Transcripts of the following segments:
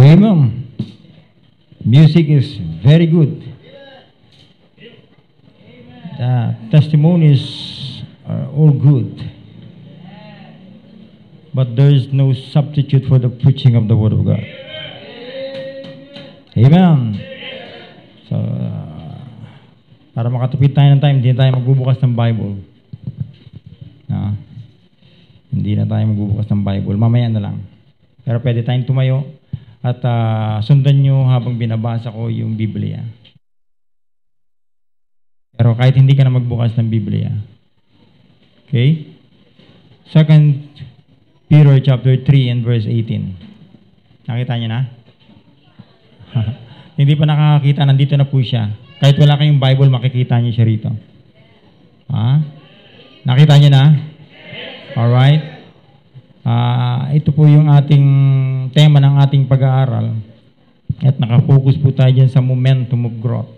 Amen. Music is very good. The testimonies are all good. But there is no substitute for the preaching of the Word of God. Amen. So, para makatupid tayo ng time, hindi tayo magbubukas ng Bible. Hindi na tayo magbubukas ng Bible. Mamaya na lang. Pero pwede tayong tumayo at sundan nyo habang binabasa ko yung Biblia. Pero kahit hindi ka na magbukas ng Biblia. Okay? 2 Peter chapter 3 and verse 18. Nakita niyo na? Hindi pa nakakakita, nandito na po siya. Kahit wala kayong Bible, makikita niyo siya rito. Nakita niyo na? Alright? Ito po yung ating tema ng ating pag-aaral. At nakafocus po tayo dyan sa momentum of growth.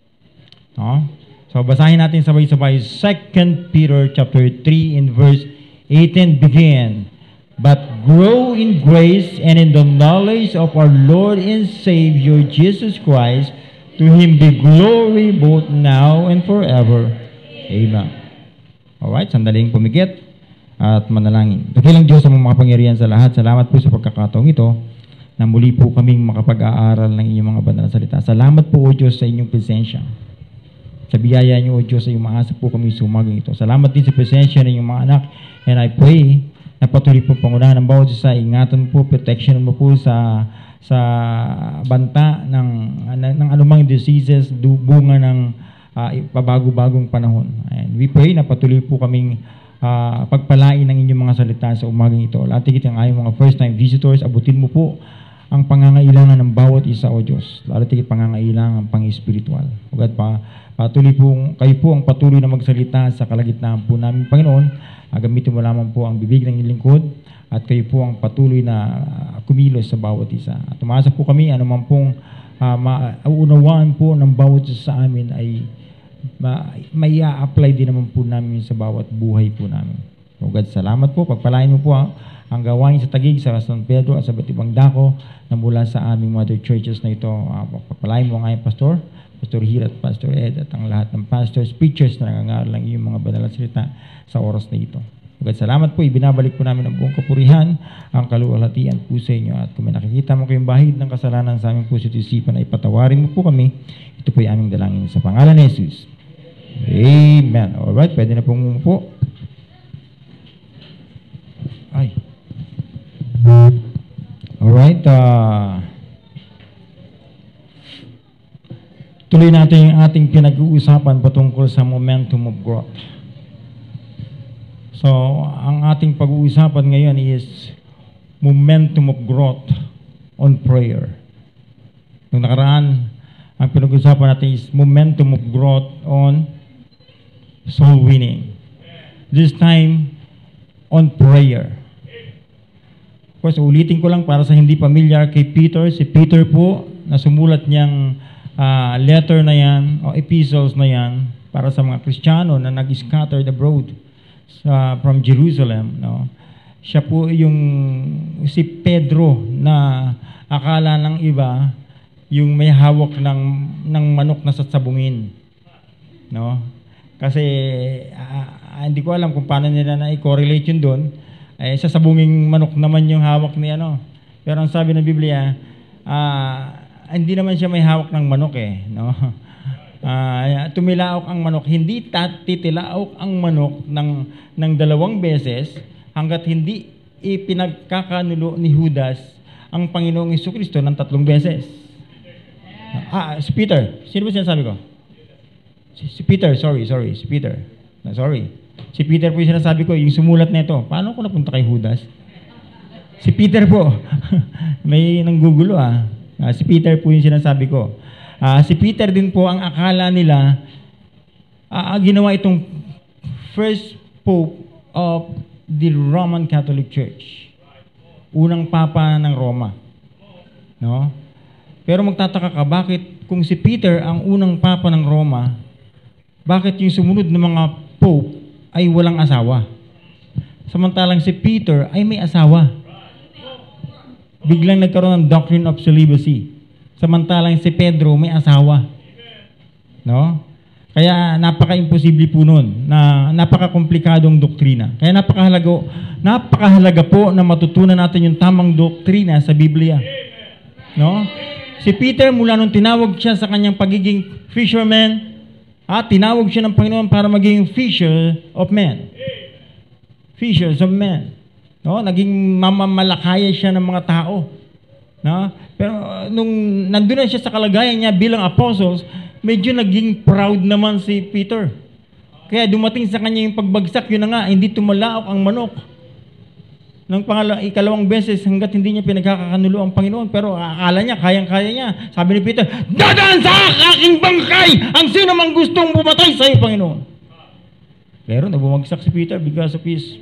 So, basahin natin sabay-sabay. 2 Peter chapter 3 in verse 18 begin. But grow in grace and in the knowledge of our Lord and Savior Jesus Christ. To Him be glory both now and forever. Amen. Alright, sandaling pumigit at manalangin. Dakilang Diyos sa mga makapangyarihan sa lahat. Salamat po sa pagkakataong ito na muli po kaming makapag-aaral ng inyong mga banal na salita. Salamat po, O Diyos, sa inyong presensya. Sa biyaya niyo, O Diyos, sa iyong maasa po kami sumagang ito. Salamat din sa presensya ng inyong mga anak. And I pray na patuloy po pangunahan ng bawat isa. Ingatan mo po, protection mo po sa banta ng anumang diseases, bunga ng pabago-bagong panahon. And we pray na patuloy po kaming pagpalain ng inyong mga salita sa umagang ito. Lahat higit ang ayong mga first-time visitors, abutin mo po ang pangangailangan ng bawat isa, O Diyos. Lahat higit pangangailangan pang-espiritual. Ugad pa, patuloy po, kayo po ang patuloy na magsalita sa kalagitnaan po namin, Panginoon. Gamitin mo lamang po ang bibig ng lingkod at kayo po ang patuloy na kumilos sa bawat isa. At umasa po kami, anuman pong maunawaan po ng bawat isa sa amin ay may apply din naman po namin sa bawat buhay po namin. O God, salamat po. Pagpalain mo po ang gawain sa Taguig, sa San Pedro at sa iba't ibang dako na mula sa aming mother churches na ito. Pagpalain mo ang aming pastor, Pastor Hir at Pastor Ed at ang lahat ng pastors, preachers na nangangaral ng iyong mga banal na salita sa oras na ito. O God, salamat po. Ibinabalik po namin ang buong kapurihan, ang kaluwalhatian po sa inyo. At kung may nakikita mo kayong bahid ng kasalanan sa aming puso at isipan, ay patawarin mo po kami. Ito po ay aming dalangin sa pangalan ni Jesus. Amen. Alright, pwede na pong umupo. Alright, tuloy natin yung ating pinag-uusapan patungkol sa momentum of growth. So, ang ating pag-uusapan ngayon is momentum of growth on prayer. Nung nakaraan, ang pinag-uusapan natin is momentum of growth on soul winning. This time, on prayer. Of course, ulitin ko lang para sa hindi familiar kay Peter. Si Peter po, na sumulat niyang letter na yan, o epistles na yan, para sa mga Kristiyano na nag-scattered abroad from Jerusalem. No? Siya po yung si Pedro na akala ng iba yung may hawak ng manok na sasabungin. No? Kasi hindi ko alam kung paano nila na i-correlate yun doon. Sasabunging manok naman yung hawak ni ano. Pero ang sabi ng Biblia, hindi naman siya may hawak ng manok no? Tumilaok ang manok. Hindi titilaok ang manok ng 2 beses hanggat hindi ipinagkakanulo ni Judas ang Panginoong Jesucristo ng 3 beses. Si Peter. Sino ba sinasabi ko? Si Peter, sorry. Si Peter. Sorry. Si Peter po yung sinasabi ko, yung sumulat na ito. Paano ko napunta kay Judas? Si Peter po. May nanggugulo si Peter po yung sinasabi ko. Si Peter din po ang akala nila ginawa itong first pope of the Roman Catholic Church. Unang papa ng Roma. No? Pero magtataka ka, bakit kung si Peter ang unang papa ng Roma, bakit yung sumunod ng mga pope ay walang asawa? Samantalang si Peter ay may asawa. Biglang nagkaroon ng doctrine of celibacy. Samantalang si Pedro may asawa. No? Kaya napaka-imposible po nun, na napaka-komplikadong doktrina. Kaya napakahalaga po na matutunan natin yung tamang doktrina sa Biblia. No? Si Peter, mula nung tinawag siya sa kanyang pagiging fisherman, tinawag siya ng Panginoon para maging fisher of men. Fishers of men. No? Naging mamamalakaya siya ng mga tao. No? Pero nung nandun na siya sa kalagayan niya bilang apostles, medyo naging proud naman si Peter. Kaya dumating sa kanya yung pagbagsak, yun na nga, hindi tumalaok ang manok. Nang ikalawang beses, hanggat hindi niya pinagkakanulo ang Panginoon, pero akala niya, kayang-kaya niya. Sabi ni Peter, dadaan sa aking bangkay ang sino mang gustong bumatay sa iyo, Panginoon. Pero nabumagsak si Peter because of his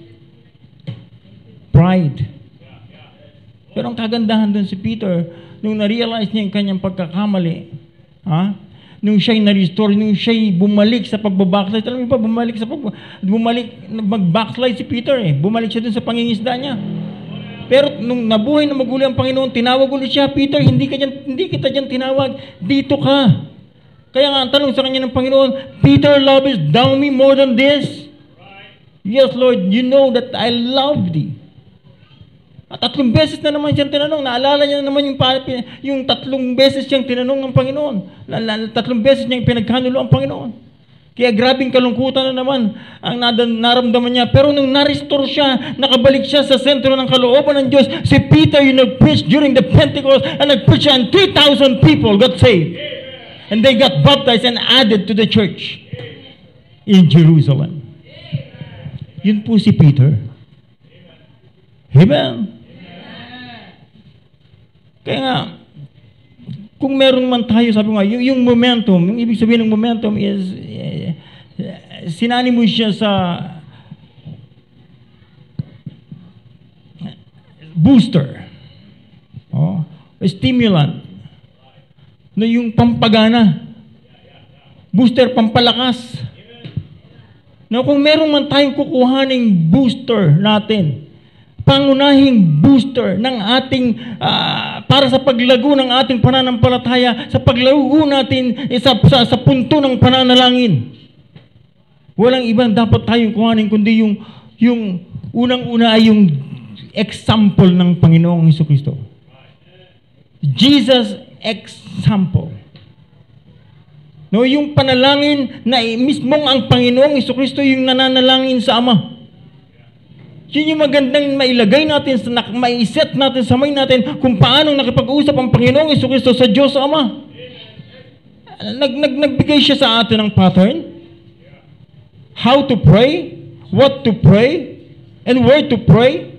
pride. Pero ang kagandahan dun si Peter, nung na-realize niya yung kanyang pagkakamali, nung siya'y na-restore, nung siya'y bumalik sa pagbabackslide. Alam mo ba, mag-backslide si Peter Bumalik siya dun sa pangingisda niya. Pero nung nabuhay na maguli ang Panginoon, tinawag ulit siya, Peter, hindi kita dyan tinawag, dito ka. Kaya nga, ang tanong sa kanya ng Panginoon, Peter, lovest thou me more than this? Yes, Lord, you know that I love thee. At 3 beses na naman siyang tinanong. Naalala niya na naman yung 3 beses siyang tinanong ng Panginoon. 3 beses niyang pinagkanulo ang Panginoon. Kaya grabing kalungkutan na naman ang naramdaman niya. Pero nung na-restore siya, nakabalik siya sa sentro ng kalooban ng Diyos, si Peter yung nag-preach during the Pentecost, and nag-preach siya, and 3,000 people got saved. And they got baptized and added to the church in Jerusalem. Yun po si Peter. Amen. Kaya nga, kung meron man tayo, sabi nga, yung momentum, yung ibig sabihin ng momentum is, sinani mo siya sa booster, stimulant, no, yung pampagana, booster, pampalakas. No, kung meron man tayong kukuhaning booster natin, pangunahing booster ng ating para sa paglago ng ating pananampalataya, sa paglago natin sa punto ng pananalangin. Walang ibang dapat tayong kuhanin kundi yung unang-una ay yung example ng Panginoong Hesukristo. Jesus example. No, yung panalangin na mismong ang Panginoong Hesukristo yung nananalangin sa Ama. Yun yung magandang mailagay natin, maiset natin sa mind natin kung paano nakipag-usap ang Panginoong Hesukristo sa Diyos sa Ama. Nagbigay siya sa atin ng pattern. How to pray, what to pray, and where to pray,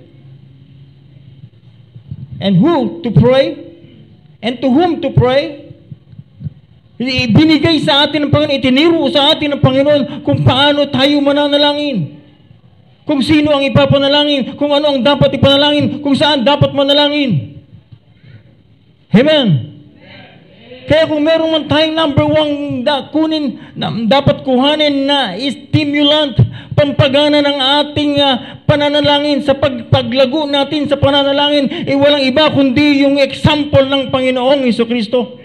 and who to pray, and to whom to pray. Binigay sa atin ng Panginoon, itiniro sa atin ng Panginoon kung paano tayo mananalangin. Kung sino ang ipapanalangin, kung ano ang dapat ipanalangin, kung saan dapat manalangin. Amen. Kaya kung meron man tayong number 1 dapat kuhanin na stimulant, pampagana ng ating pananalangin, sa paglago natin sa pananalangin, walang iba kundi yung example ng Panginoong Hesukristo.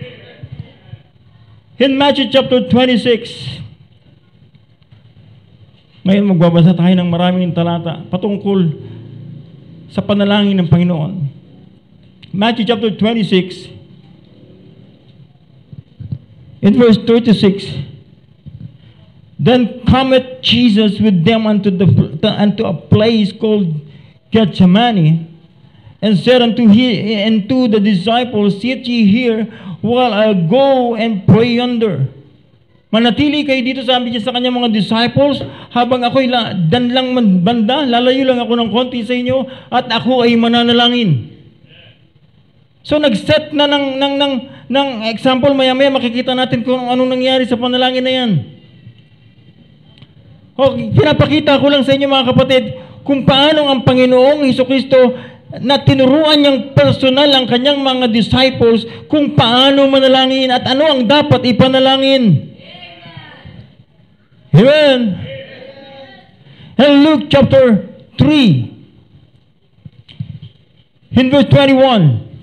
In Matthew chapter 26, ngayon magbabasa tayo ng maraming talata patungkol sa panalangin ng Panginoon. Matthew chapter 26, in verse 36, Then cometh Jesus with them unto a place called Gethsemane, and said unto the disciples, Sit ye here, while I go and pray yonder. Manatili kayo dito, sabi niya sa kanyang mga disciples, habang ako'y danlang banda, lalayo lang ako ng konti sa inyo, at ako ay mananalangin. So nag-set na ng example, maya-maya makikita natin kung anong nangyari sa panalangin na yan. Pinapakita ko lang sa inyo mga kapatid, kung paano ang Panginoong Hesukristo na tinuruan niyang personal ang kanyang mga disciples kung paano manalangin at ano ang dapat ipanalangin. Amen. And Luke chapter 3, in verse 21,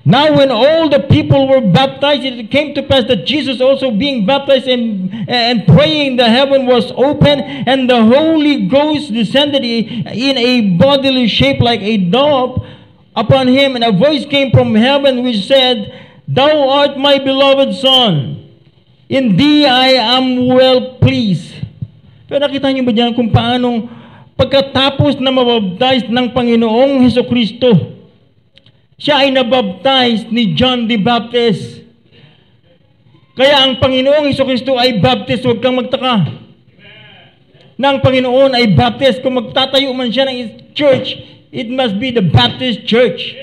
Now when all the people were baptized, it came to pass that Jesus also being baptized and praying, the heaven was open, and the Holy Ghost descended in a bodily shape like a dove upon him, and a voice came from heaven which said, Thou art my beloved Son, in thee I am well pleased. Pero nakita niyo ba dyan kung paanong pagkatapos na mabaptize ng Panginoong Hesukristo, siya ay nabaptize ni John the Baptist. Kaya ang Panginoong Hesukristo ay Baptist, huwag kang magtaka. Na ang Panginoon ay Baptist, kung magtatayo man siya ng church, it must be the Baptist church.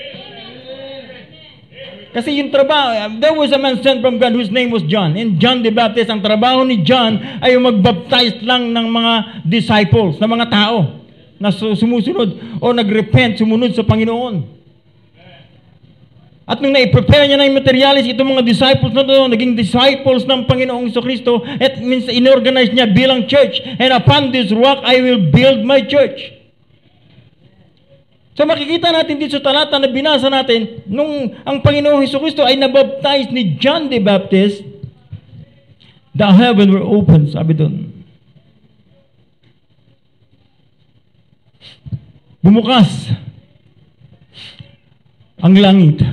Kasi yung trabaho, there was a man sent from God whose name was John. And John the Baptist, ang trabaho ni John ay magbaptize lang ng mga disciples, ng mga tao na sumusunod o nagrepent, sumunod sa Panginoon. At nung na-prepare niya na yung materialis, itong mga disciples na doon, naging disciples ng Panginoong Jesucristo, at means inorganize niya bilang church. And upon this rock, I will build my church. So makikita natin dito sa talata na binasa natin, nung ang Panginoong Jesucristo ay nabaptize ni John the Baptist, the heaven were open, sabi doon. Bumukas ang langit.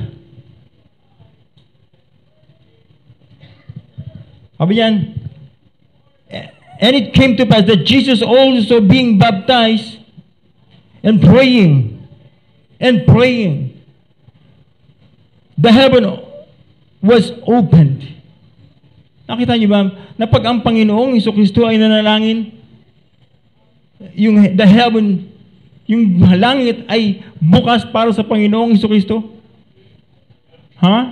Sabi yan, and it came to pass that Jesus also being baptized and praying, the heaven was opened. Nakita niyo ba, na pag ang Panginoong Hesukristo ay nanalangin, the heaven, yung langit ay bukas para sa Panginoong Hesukristo? Ha?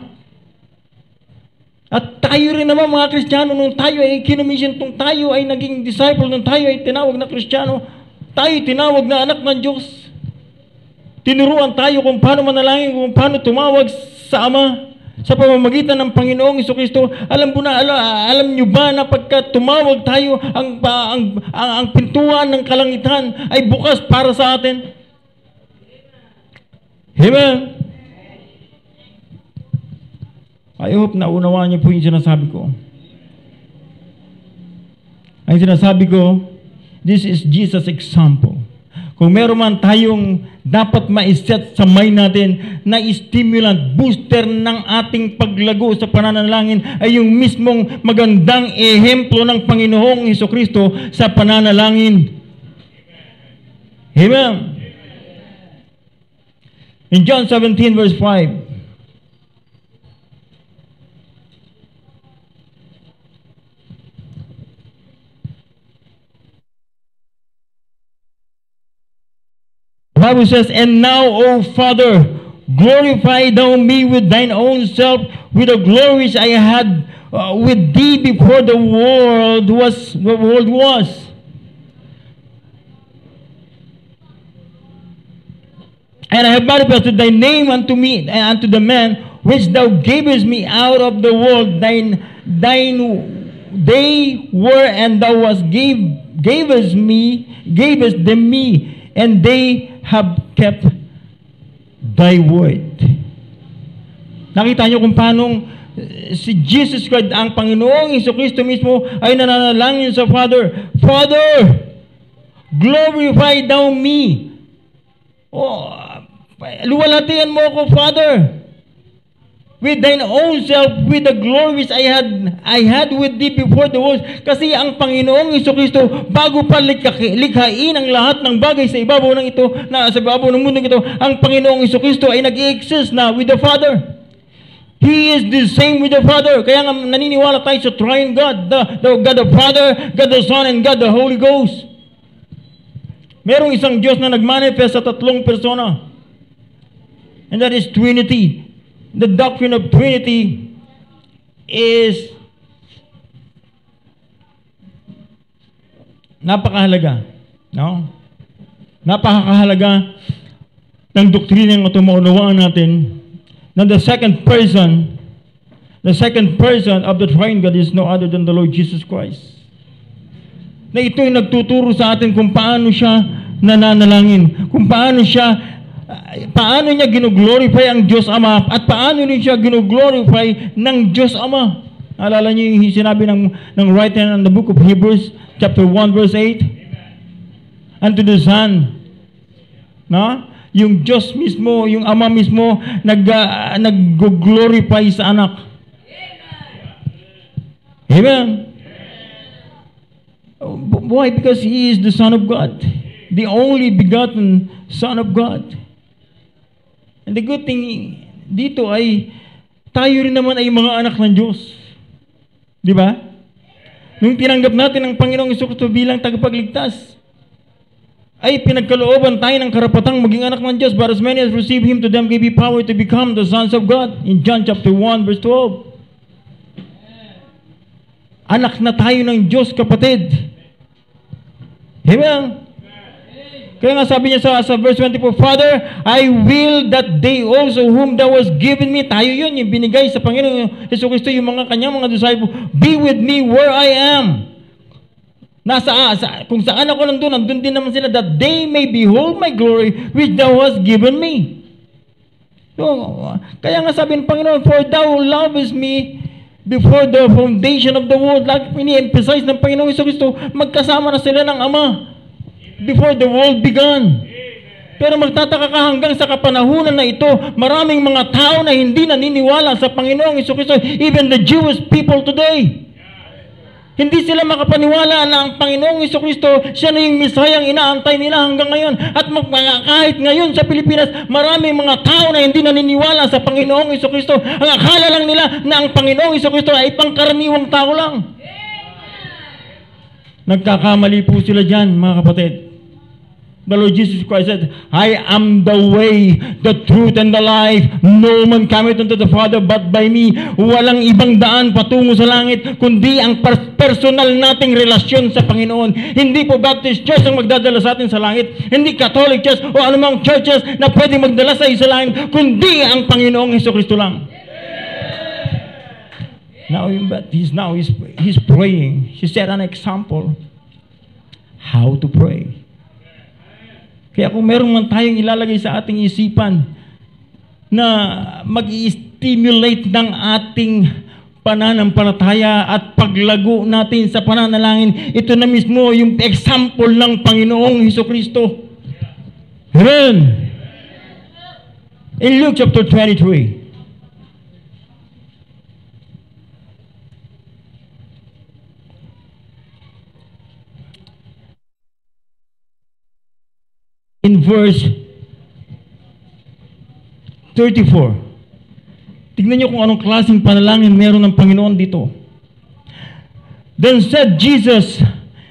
At tayo rin naman mga Kristiyano, nung tayo ay kinumisyon, nung tayo ay naging disciple, nung tayo ay tinawag na Kristiyano, tayo tinawag na anak ng Diyos. Tinuruan tayo kung paano manalangin, kung paano tumawag sa Ama sa pamamagitan ng Panginoong Hesukristo. Alam niyo ba na pagka tumawag tayo, ang pintuan ng kalangitan ay bukas para sa atin? Amen. I hope na unawaan niyo po yung sinasabi ko. Ang sinasabi ko, this is Jesus' example. Kung meron man tayong dapat ma-set sa mind natin na stimulant, booster ng ating paglago sa pananalangin ay yung mismong magandang ehemplo ng Panginoong Hesukristo sa pananalangin. Amen. In John 17 verse 5, the Bible says, And now, O Father, glorify thou me with thine own self, with the glories I had with thee before the world was. And I have manifested thy name unto me and unto the man which thou gavest me out of the world. Thine they were, and thou gavest them me, and they have kept thy word. Nakita niyo kung paanong si Jesus Christ, ang Panginoong Hesukristo mismo, ay nananalangin sa Father, Father, glorify thou me. Oh, luwalhatian mo ako, Father, with thine own self, with the glories I had with thee before the world. Kasi ang Panginoong Hesukristo, bago pa likhain ang lahat ng bagay sa ibabaw ng ito, na sa ibabaw ng mundo ito, ang Panginoong Hesukristo ay nag-i-exist na with the Father. He is the same with the Father. Kaya nga naniniwala tayo sa Triune God, the God the Father, God the Son, and God the Holy Ghost. Merong isang Diyos na nagmanifest sa tatlong persona, and that is Trinity. The doctrine of Trinity is napakahalaga. No? Napakahalaga ng doktrina ng ito, maunawaan natin na the second person of the Triune God is no other than the Lord Jesus Christ. Na ito ay nagtuturo sa atin kung paano siya nananalangin, kung paano siya paano niya gino-glorify ang Diyos Ama at paano rin siya gino-glorify ng Diyos Ama. Alala niyo yung sinabi ng writer in the book of Hebrews, chapter 1, verse 8? Unto the Son, no? Yung Diyos mismo, yung Ama mismo, nag-glorify sa anak. Amen? Why? Because He is the Son of God. The only begotten Son of God. And the good thing dito ay tayo rin naman ay mga anak ng Diyos. Di ba? Nung tinanggap natin ang Panginoong Jesucristo bilang tagapagligtas, ay pinagkalooban tayo ng karapatang maging anak ng Diyos. But as many as receive Him, to them gave He power to become the sons of God. In John chapter 1, verse 12. Anak na tayo ng Diyos, kapatid. Amen? Kaya nga sabi niya sa verse 24, Father, I will that they also whom thou hast given me, tayo yun, yung binigay sa Panginoon Jesucristo, yung mga kanyang mga disciples, be with me where I am. Kung saan ako nandun din naman sila, that they may behold my glory, which thou hast given me. So, kaya nga sabi ng Panginoon, for thou lovest me before the foundation of the world. Like ini-emphasize ng Panginoong Jesucristo, magkasama na sila ng Ama before the world began. Pero magtataka ka hanggang sa kapanahunan na ito, maraming mga tao na hindi naniniwala sa Panginoong Jesucristo, even the Jewish people today. Hindi sila makapaniwala na ang Panginoong Jesucristo, siya na yung Misayang inaantay nila hanggang ngayon. At kahit ngayon sa Pilipinas, maraming mga tao na hindi naniniwala sa Panginoong Jesucristo. Ang akala lang nila na ang Panginoong Jesucristo ay pangkaraniwang tao lang. Nagkakamali po sila dyan, mga kapatid. The Lord Jesus Christ said, I am the way, the truth, and the life. No man cometh unto the Father but by me. Walang ibang daan patungo sa langit, kundi ang personal nating relasyon sa Panginoon. Hindi po Baptist Church ang magdadala sa atin sa langit. Hindi Catholic Church o anumang churches na pwede magdala sa sa langit, kundi ang Panginoong Jesucristo lang. Now he's praying. He set an example how to pray. Kaya kung meron man tayong ilalagay sa ating isipan na mag-i-stimulate ng ating pananampalataya at paglago natin sa pananalangin, ito na mismo yung example ng Panginoong Jesucristo. Amen! In Luke chapter 23, in verse 34. Tignan niyo kung anong klaseng panalangin meron ng Panginoon dito. Then said Jesus,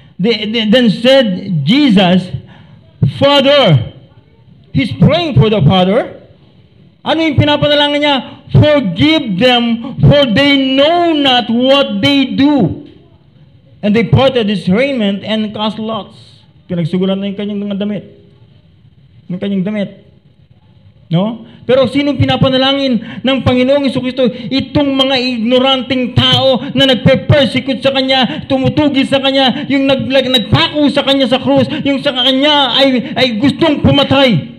Father, He's praying for the Father. Ano yung pinapanalangin niya? Forgive them, for they know not what they do. And they parted his raiment and cast lots. Pinagsugulan na yung kanyang mga damit. Ng kanyang damit. No? Pero sinong pinapanalangin ng Panginoong Jesucristo? Itong mga ignoranting tao na nagpe-persecute sa Kanya, tumutugi sa Kanya, yung nagpako sa Kanya sa krus, yung sa Kanya ay gustong pumatay.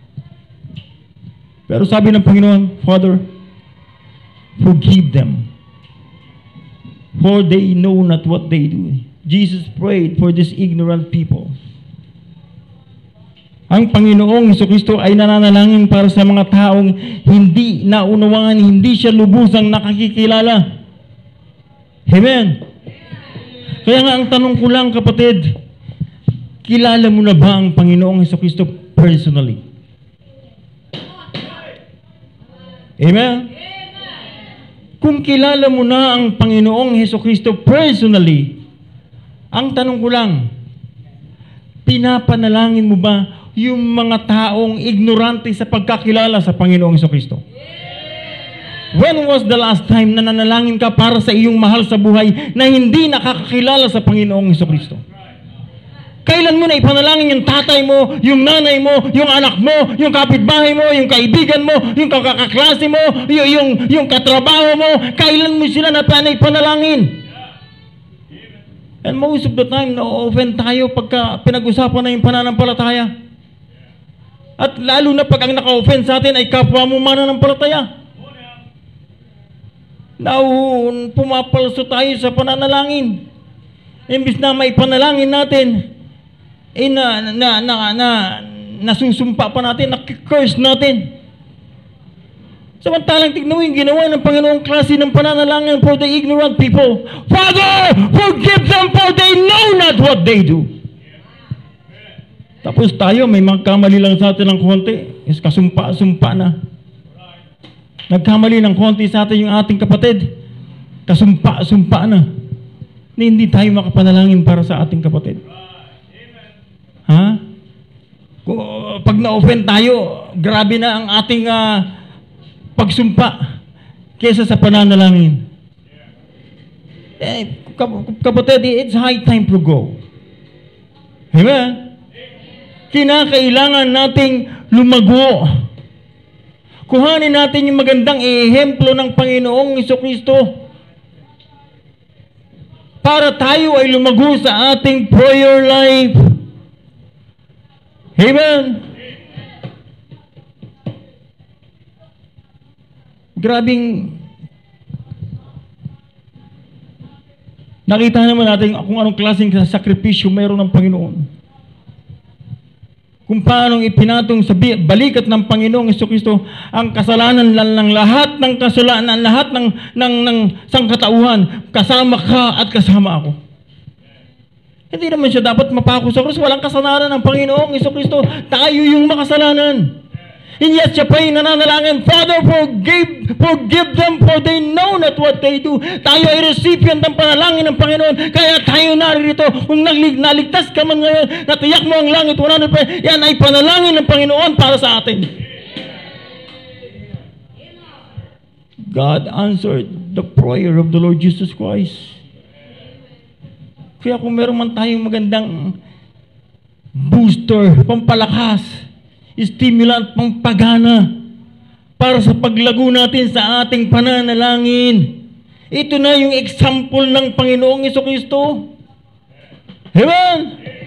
Pero sabi ng Panginoon, Father, forgive them, for they know not what they do. Jesus prayed for these ignorant people. Ang Panginoong Jesucristo ay nananalangin para sa mga taong hindi naunawaan, hindi siya lubusang nakakikilala. Amen. Kaya nga ang tanong ko lang, kapatid, kilala mo na ba ang Panginoong Jesucristo personally? Amen. Kung kilala mo na ang Panginoong Jesucristo personally, ang tanong ko lang, pinapanalangin mo ba yung mga taong ignorante sa pagkakilala sa Panginoong Jesucristo? When was the last time na nanalangin ka para sa iyong mahal sa buhay na hindi nakakakilala sa Panginoong Jesucristo? Kailan mo na ipanalangin yung tatay mo, yung nanay mo, yung anak mo, yung kapitbahay mo, yung kaibigan mo, yung kakaklase mo, yung katrabaho mo? Kailan mo sila na ipanalangin? And most of the time, na-offend tayo pagka pinag-usapan na yung pananampalataya. At lalo na pag ang naka-offend sa atin ay kapwa mo mananampalataya. Now, pumapalso tayo sa pananalangin. Imbis na may panalangin natin, nasusumpa pa natin, nakikurse natin. Samantalang tignan mo yung ginawa ng Panginoong klase ng pananalangin for the ignorant people. Father, forgive them for they know not what they do. Tapos tayo, may magkamali lang sa atin ng konti. Is kasumpa-sumpa na. Nagkamali ng konti sa atin yung ating kapatid. Kasumpa-sumpa na. Hindi tayo makapanalangin para sa ating kapatid. Ha? Pag na-offend tayo, grabe na ang ating pagsumpa kesa sa pananalangin. Kapatid, it's high time to go. Amen? Kinakailangan nating lumago. Kuhanin natin yung magandang ehemplo ng Panginoong Jesucristo para tayo ay lumago sa ating prayer life. Amen? Grabing nakita naman natin kung anong klaseng sakripisyo mayroon ng Panginoon. Kung paano ipinatong sa balikat ng Panginoong Jesucristo ang kasalanan ng lahat ng kasalanan, lahat ng sangkatauhan, kasama ka at kasama ako. Hindi naman siya dapat mapako sa krus. Walang kasalanan ng Panginoong Jesucristo. Tayo yung makasalanan. And yet siya pa'y nananalangin, Father, forgive them for they know not what they do. Tayo ay recipient ng panalangin ng Panginoon. Kaya tayo naririto. Kung naligtas ka man ngayon, natiyak mo ang langit, 100%, yan ay panalangin ng Panginoon para sa atin. God answered the prayer of the Lord Jesus Christ. Kaya kung meron man tayong magandang booster, pampalakas, stimulant, pampagana para sa paglago natin sa ating pananalangin. Ito na yung example ng Panginoong Jesucristo. Amen?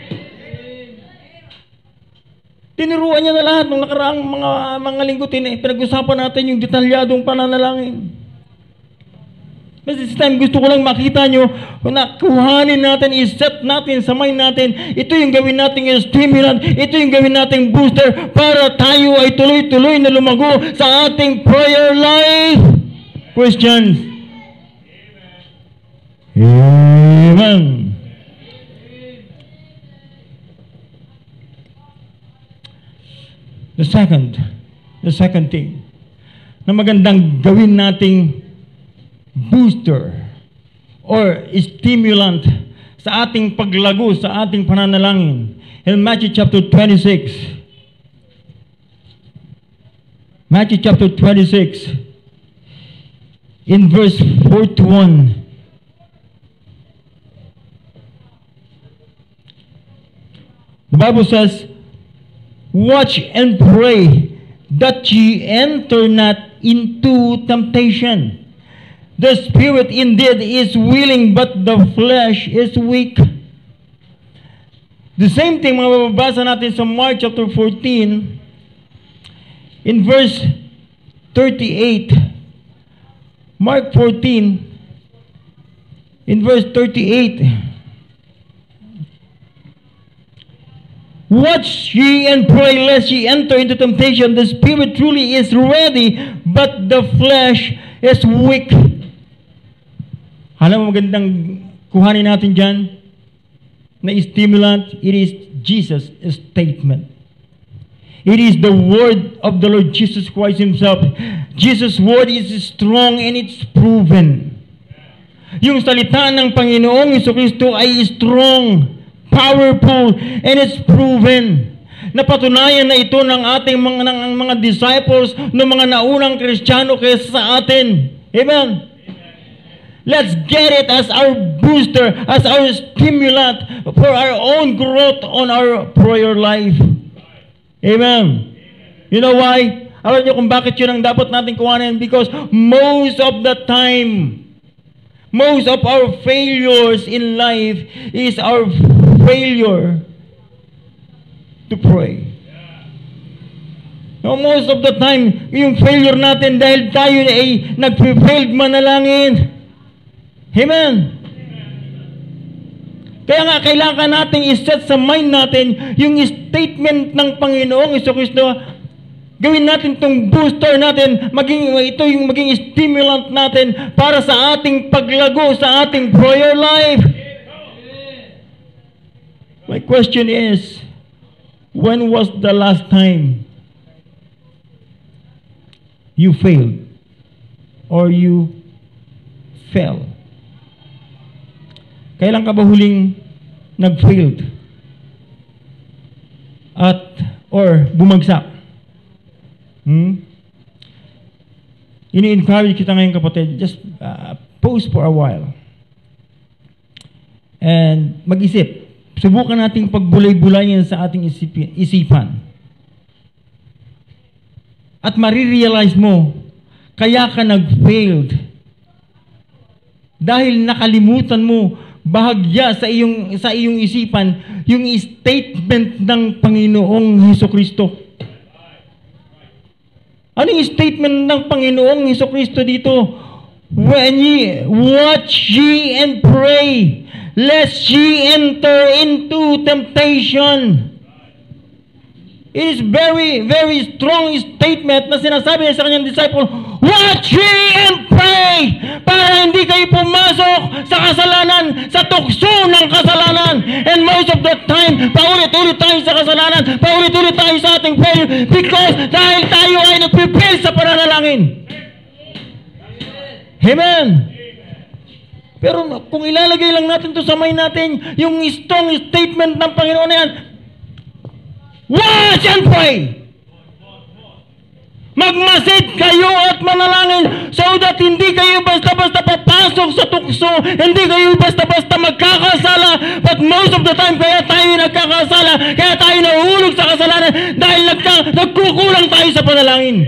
Tiniruan niya na lahat ng nakaraang mga linggo. Pinag-usapan natin yung detalyadong pananalangin. This time, gusto ko lang makita nyo na kuhanin natin, iset natin sa mind natin. Ito yung gawin natin yung stimulant. Ito yung gawin natin booster para tayo ay tuloy-tuloy na lumago sa ating prayer life. Questions? Amen. The second thing na magandang gawin nating booster or stimulant sa ating paglago, sa ating pananalangin. In Matthew chapter 26, in verse 41, the Bible says, watch and pray that ye enter not into temptation. The spirit indeed is willing, but the flesh is weak. The same thing mga mababasa natin sa Mark chapter 14, in verse 38. Mark 14, in verse 38. Watch ye and pray lest ye enter into temptation. The spirit truly is ready, but the flesh is weak. Alam mo magandang kuhanin natin dyan na stimulant, it is Jesus' statement. It is the word of the Lord Jesus Christ Himself. Jesus' word is strong and it's proven. Yung salita ng Panginoong Jesucristo ay strong, powerful, and it's proven. Napatunayan na ito ng ating mga disciples, ng mga naunang Kristiyano kaysa sa atin. Amen? Let's get it as our booster, as our stimulant for our own growth on our prayer life. Amen. You know why? Alam niyo kung bakit yun ang dapat natin kuhanin? Because most of the time, most of our failures in life is our failure to pray. No, most of the time, yung failure natin dahil tayo ay nag-failed manalangin. Amen. Kaya nga, kailangan natin iset sa mind natin yung statement ng Panginoong Jesucristo. Gawin natin itong booster natin, ito yung maging stimulant natin para sa ating paglago, sa ating prayer life. My question is, when was the last time you failed or you fell? Kailan ka ba huling nag-failed or bumagsak? Ini-encourage kita ngayon, kapatid, just pause for a while and mag-isip. Subukan nating pagbulay-bulayan sa ating isipan. At marirealize mo, kaya ka nag-failed dahil nakalimutan mo bahagya sa iyong isipan yung statement ng Panginoong Hesukristo. Ano yung statement ng Panginoong Hesukristo dito? When ye watch ye and pray, lest ye enter into temptation. It is very, very strong statement na sinasabi niya sa kanyang disciple, watch ye and pray, para hindi kayo pumasok sa kasalanan, sa tukso ng kasalanan. And most of the time, paulit-ulit tayo sa kasalanan, paulit-ulit tayo sa ating failure, because dahil tayo ay nagpipil sa pananalangin. Amen. Pero kung ilalagay lang natin ito sa mind natin, yung strong statement ng Panginoon na yan, watch and pray. Magmasid kayo at manalangin so that hindi kayo basta-basta papasok sa tukso, hindi kayo basta-basta magkakasala. But most of the time, kaya tayo nagkakasala, kaya tayo nahuhulog sa kasalanan dahil nagkukulang tayo sa panalangin.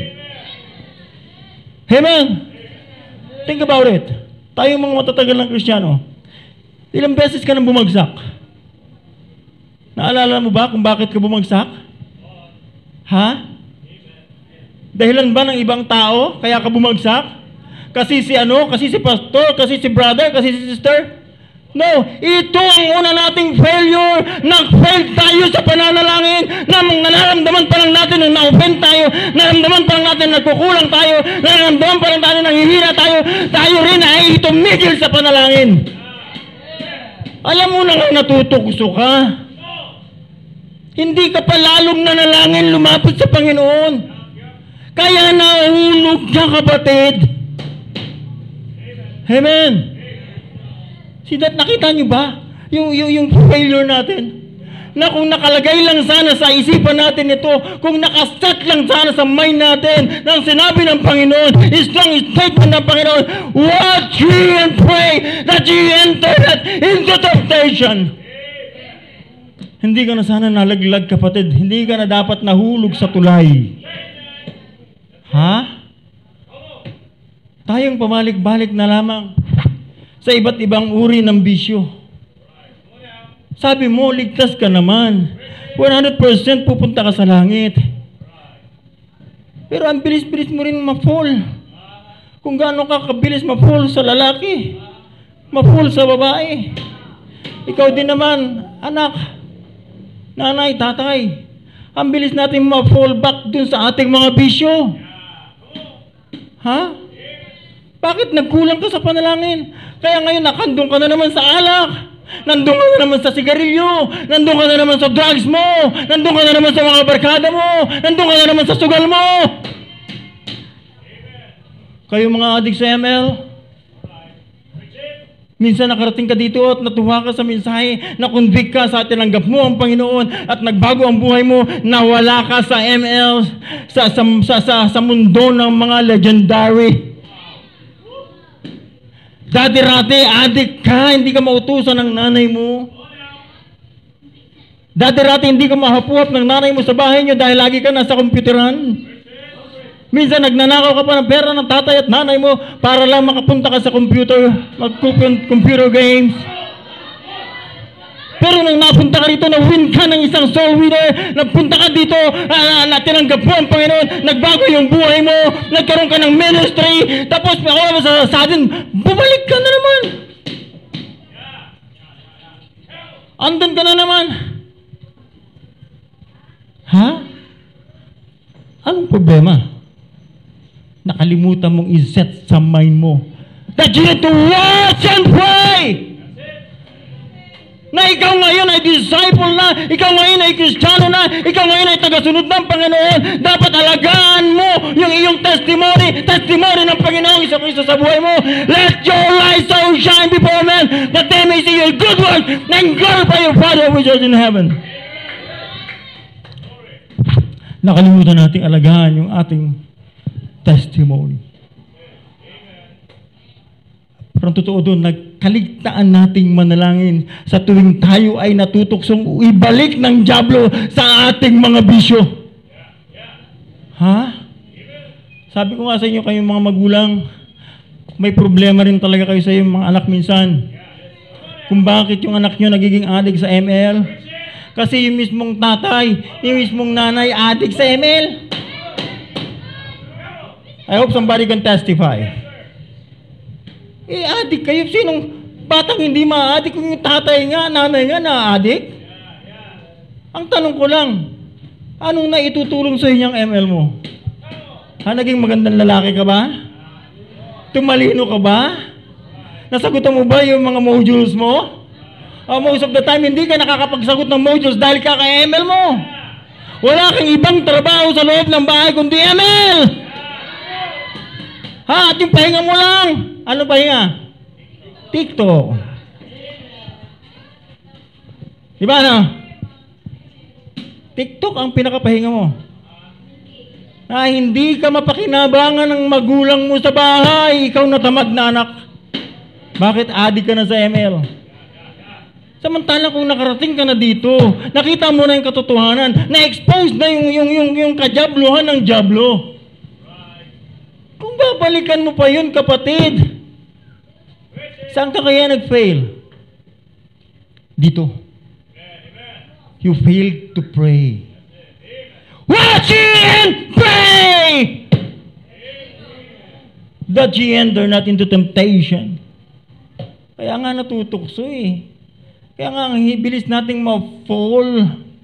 Amen. Think about it. Tayo mga matatagal ng Kristiyano, ilang beses ka nang bumagsak? Naalala mo ba kung bakit ka bumagsak? Ha? Dahilan ba ng ibang tao kaya ka bumagsak? Kasi si kasi si pastor, kasi si brother, kasi si sister? No, ito ang una nating failure. Nag-fail tayo sa pananalangin. Nararamdaman pa lang natin nung na-offend tayo. Nararamdaman pa lang natin nagkukulang tayo. Nararamdaman pa lang natin nanghihina tayo. Tayo rin ay tumigil sa panalangin. Alam mo na nga natutukso ka. Hindi ka pa lalong nanalangin lumapit sa Panginoon. Kaya nahulog ka, kapatid. Amen. Nakita niyo ba? Yung failure natin. Na kung nakalagay lang sana sa isipan natin ito, kung nakaset lang sana sa mind natin, nang sinabi ng Panginoon, strong statement ng Panginoon, watch ye and pray that ye enter not into temptation. Hindi ka na sana nalaglag, kapatid. Hindi ka na dapat nahulog sa tulay. Ha? Tayong pamalik-balik na lamang sa iba't ibang uri ng bisyo. Sabi mo, ligtas ka naman. 100% pupunta ka sa langit. Pero ang bilis-bilis mo rin ma-fall. Kung gaano ka kabilis ma-fall sa lalaki, ma-fall sa babae. Ikaw din naman, anak, nanay, tatay, ang bilis natin ma-fall back dun sa ating mga bisyo. Ha? Bakit nagkulang ka sa panalangin? Kaya ngayon nakandun ka na naman sa alak. Nandun ka na naman sa sigarilyo. Nandun ka na naman sa drugs mo. Nandun ka na naman sa mga barkada mo. Nandun ka na naman sa sugal mo. Kayo mga adik sa ML, minsan nakarating ka dito at natuwa ka sa mensahe, na-convict ka sa tinanggap mo ang Panginoon at nagbago ang buhay mo, nawala ka sa ML, sa mundo ng mga legendary. Dati-rati, adik ka, hindi ka mautusan ng nanay mo. Dati-rati, hindi ka mahapuhap ng nanay mo sa bahay niyo dahil lagi ka nasa computeran. Minsan nagnanakaw ka pa ng pera ng tatay at nanay mo para lang makapunta ka sa computer, mag-computer games. Pero nung napunta ka rito, na-win ka ng isang soul winner, napunta ka dito, na tinanggap mo ang Panginoon, nagbago yung buhay mo, nagkaroon ka ng ministry, tapos all of a sudden, bumalik ka na naman. Andun ka na naman. Ha? Anong problema? Nakalimutan mong i-set sa mind mo that you need to watch and pray. Na ikaw ngayon ay disciple na, ikaw ngayon ay Kristiyano na, ikaw ngayon ay tagasunod ng Panginoon. Dapat alagaan mo yung iyong testimony ng Panginoong Jesucristo sa buhay mo. Let your light so shine before men that they may see your good work and glorify your Father which is in heaven. Nakalimutan nating alagaan yung ating testimony. Pero totoo doon, nagkaligtaan nating manalangin sa tuwing tayo ay natutuksong ibalik ng dyablo sa ating mga bisyo. Ha? Sabi ko nga sa inyo, kayong mga magulang, may problema rin talaga kayo sa iyong mga anak minsan. Kung bakit yung anak nyo nagiging addict sa ML? Kasi yung mismong tatay, yung mismong nanay addict sa ML. I hope somebody can testify. Addict kayo. Sinong batang hindi ma-addict kung yung tatay nga, nanay nga na-addict? Ang tanong ko lang, anong naitutulong sa inyong ML mo? Naging magandang lalaki ka ba? Tumalino ka ba? Nasagutan mo ba yung mga modules mo? Most of the time, hindi ka nakakapagsagot ng modules dahil ka kay ML mo. Wala kang ibang trabaho sa loob ng bahay kundi ML. At yung pahinga mo lang. Ano pahinga? TikTok. Diba ano? TikTok ang pinakapahinga mo. Hindi ka mapakinabangan ng magulang mo sa bahay. Ikaw natamad na anak. Bakit adik ka na sa ML? Samantala kung nakarating ka na dito, nakita mo na yung katotohanan, na-expose na yung kajabluhan ng jablo. Kung babalikan mo pa yun, kapatid, saan ka kaya nag-fail? Dito. You failed to pray. Watch and pray! That ye enter not into temptation. Kaya nga natutukso eh. Kaya nga, ang bilis nating ma-fall.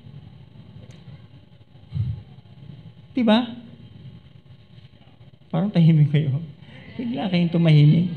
Diba? Parang tahimik kayo. Bigla kayong tumahimik.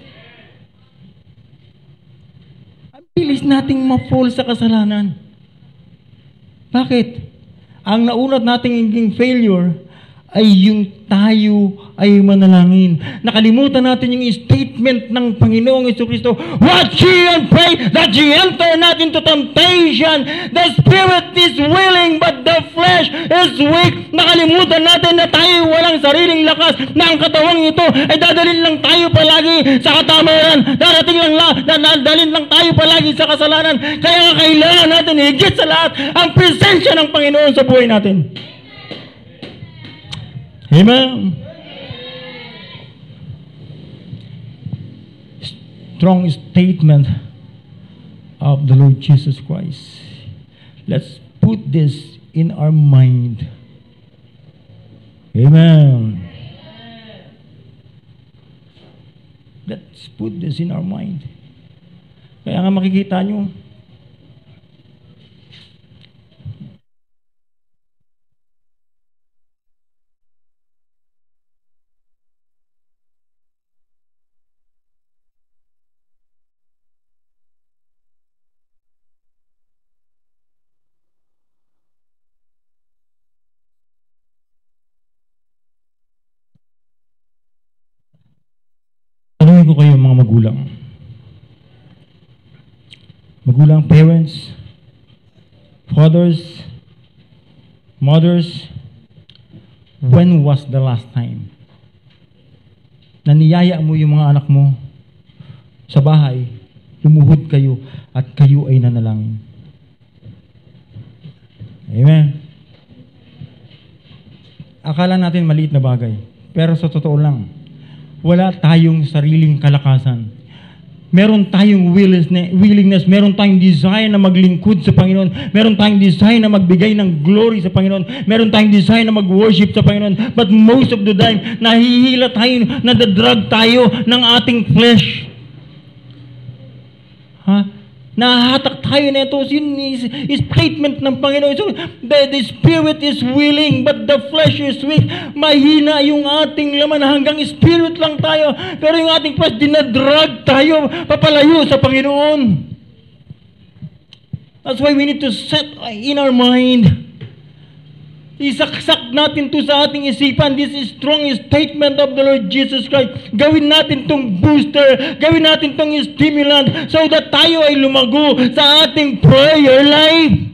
Ang bilis nating ma-fall sa kasalanan. Bakit? Ang naunat nating hinging failure ay yung tayo ay manalangin. Nakalimutan natin yung statement ng Panginoong Jesucristo, watch ye and pray that ye enter not into temptation. The spirit is willing but the flesh is weak. Nakalimutan natin na tayo walang sariling lakas, na ang katawang ito ay dadalhin lang tayo palagi sa katamaran. Dadalhin lang tayo palagi sa kasalanan. Kaya kailangan natin higit sa lahat ang presensya ng Panginoon sa buhay natin. Amen. Strong statement of the Lord Jesus Christ. Let's put this in our mind. Amen. Let's put this in our mind. Kaya nga makikita nyo, tanungin ko kayo mga magulang. Magulang, parents, fathers, mothers, when was the last time na niyaya mo yung mga anak mo sa bahay, lumuhod kayo at kayo ay nanalangin? Amen. Akala natin maliit na bagay, pero sa totoo lang, wala tayong sariling kalakasan. Meron tayong willingness, meron tayong desire na maglingkod sa Panginoon, meron tayong desire na magbigay ng glory sa Panginoon, meron tayong desire na mag-worship sa Panginoon, but most of the time, nahihila tayo, nadadrag tayo ng ating flesh. Nahahatak tayo na ito. Yun is statement ng Panginoon. So, the spirit is willing, but the flesh is weak. Mahina yung ating laman. Hanggang spirit lang tayo. Pero yung ating flesh, dinadrag tayo papalayo sa Panginoon. That's why we need to set in our mind. Isaksak natin to sa ating isipan. This is strong statement of the Lord Jesus Christ. Gawin natin tong booster. Gawin natin tong stimulant so that tayo ay lumago sa ating prayer life.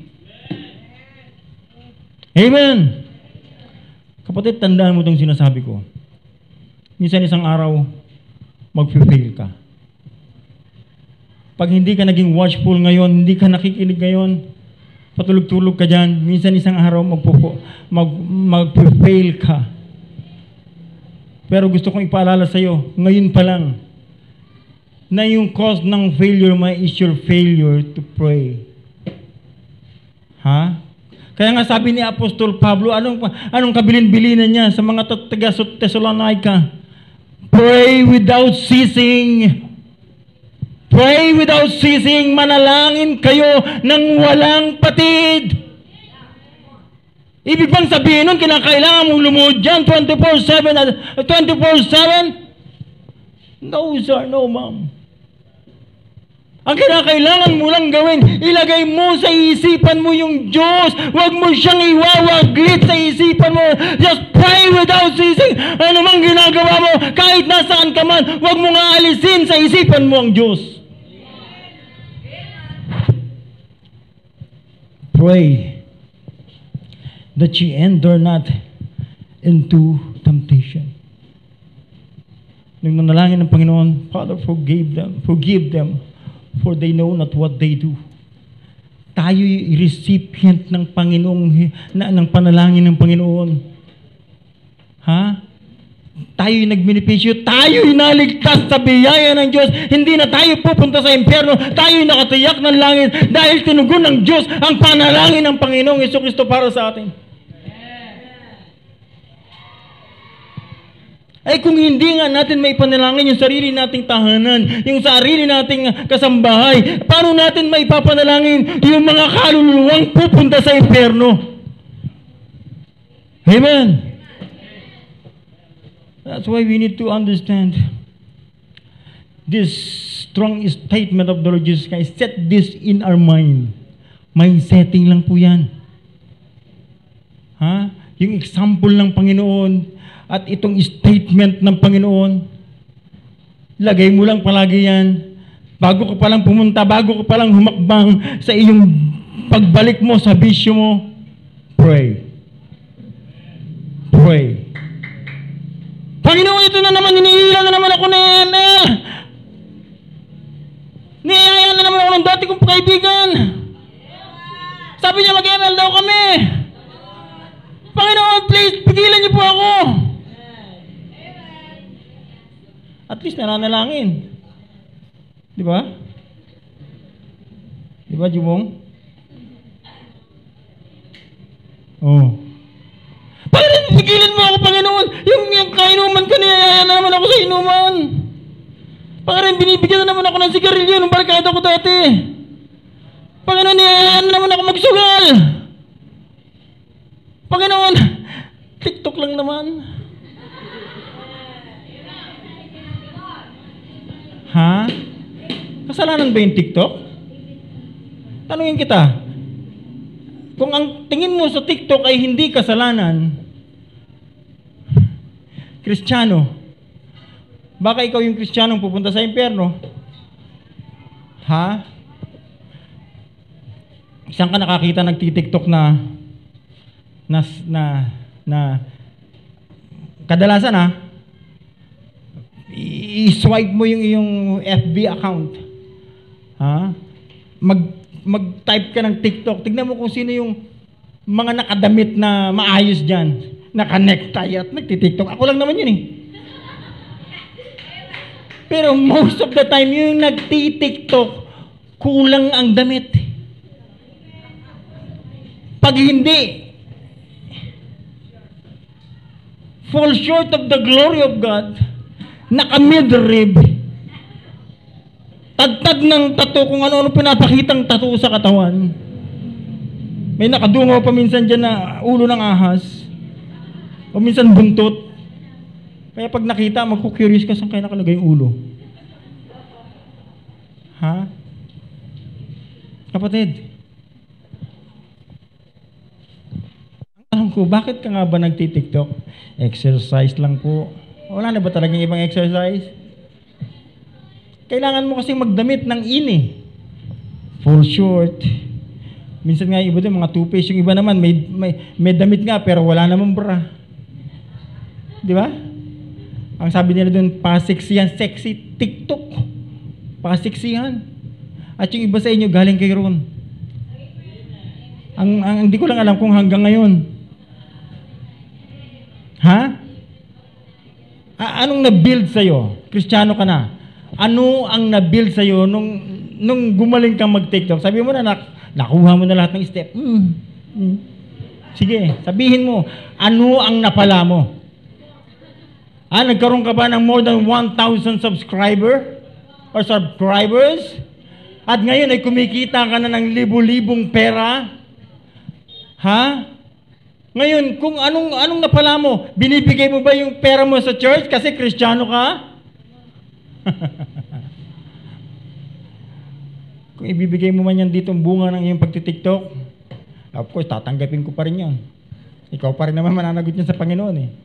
Amen. Kapatid, tandaan mo itong sinasabi ko. Minsan isang araw, mag-fail ka. Pag hindi ka naging watchful ngayon, hindi ka nakikinig ngayon, patulog-tulog ka dyan, minsan isang araw mag-fail ka. Pero gusto kong ipaalala sa'yo, ngayon pa lang, na yung cause ng failure is your failure to pray. Kaya nga sabi ni Apostol Pablo, anong kabilin-bilinan niya sa mga taga-Thessalonica? Pray without ceasing. Pray without ceasing, manalangin kayo ng walang patid. Ibig bang sabihin nun, kinakailangan mong lumuhod dyan 24/7? 24/7? No, sir, no, ma'am. Ang kinakailangan mo lang gawin, ilagay mo sa isipan mo yung Diyos. Huwag mo siyang iwawaglit sa isipan mo. Just pray without ceasing. Ano mang ginagawa mo, kahit nasaan ka man, huwag mo nga alisin sa isipan mo ang Diyos. Pray that ye enter not into temptation. Nang nanalangin ng Panginoon, Father, forgive them, for they know not what they do. Tayo'y recipient ng Panginoong, ng panalangin ng Panginoon. Tayo'y nagbenepisyo, tayo'y naligtas sa biyaya ng Diyos. Hindi na tayo pupunta sa impyerno, tayo'y nakatiyak ng langit dahil tinugon ng Diyos ang panalangin ng Panginoong Jesucristo para sa atin. Ay kung hindi nga natin may panalangin yung sarili nating tahanan, yung sarili nating kasambahay, paano natin may papanalangin yung mga kaluluwang pupunta sa impyerno? Amen. That's why we need to understand this strong statement of the Lord Jesus Christ. Set this in our mind. Mind setting lang po yan. Yung example ng Panginoon at itong statement ng Panginoon, lagay mo lang palagi yan. Bago ka palang pumunta, bago ka palang humakbang sa iyong pagbalik mo sa bisyo mo, pray. Pray. Panginoon, ito na naman, hinihila na naman ako ni ML. Niyayaan na naman ako ng dati kong kaibigan. Sabi niya, mag-ML daw kami. Panginoon, please, pigilan niyo po ako. At least nananalangin. Di ba? Di ba, Jumong? Oh. Panginoon, pigilan mo ako, Panginoon. Yung kainuman ko, niyayaan na naman ako sa inuman. Panginoon, binibigyan na naman ako ng sigarilyo nung barkada ko dati. Panginoon, niyayaan na naman ako magsugal. Panginoon, TikTok lang naman. Kasalanan ba yung TikTok? Tanungin kita. Kung ang tingin mo sa TikTok ay hindi kasalanan, Kristiyano, baka ikaw yung Kristiyanong pupunta sa impyerno? Saan ka nakakita nagti-TikTok na kadalasan i-swipe mo yung iyong FB account. Mag-type ka ng TikTok. Tignan mo kung sino yung mga nakadamit na maayos dyan. Naka-necktie at nagti-TikTok. Ako lang naman yun . Pero most of the time, yung nagti-TikTok, kulang ang damit. Pag hindi, fall short of the glory of God, naka-midrib, tagtag ng tattoo, kung ano-ano pinapakitang tattoo sa katawan. May nakadungaw pa minsan dyan na ulo ng ahas, o minsan buntot. Kaya pag nakita, magkukurious ka saan kaya nakalagay yung ulo. Ha? Kapatid, ang tanong ko, bakit ka nga ba nagtitiktok? Exercise lang po. Wala na ba talagang ibang exercise? Kailangan mo kasi magdamit ng ini. Full short. Minsan nga iba din, mga two-face. Yung iba naman, may damit nga, pero wala namang bra. Di ba? Ang sabi nila doon, paseksihan, sexy TikTok. Paseksihan. At yung iba sa inyo, galing kay Ron. Hindi ko lang alam kung hanggang ngayon. Ha? Anong na-build sa'yo? Kristiyano ka na. Ano ang na-build sa'yo nung gumaling kang mag-TikTok? Sabi mo na, nakuha mo na lahat ng step. Sige, sabihin mo, ano ang napala mo? Nagkaroon ka ba ng more than 1,000 subscribers? At ngayon ay kumikita ka na ng libu-libong pera? Ha? Ngayon, kung anong napala mo? Binibigay mo ba yung pera mo sa church kasi Kristiyano ka? Kung ibibigay mo man yan ditong bunga ng iyong pagtitiktok, of course, tatanggapin ko pa rin yan. Ikaw pa rin naman mananagot niya sa Panginoon eh.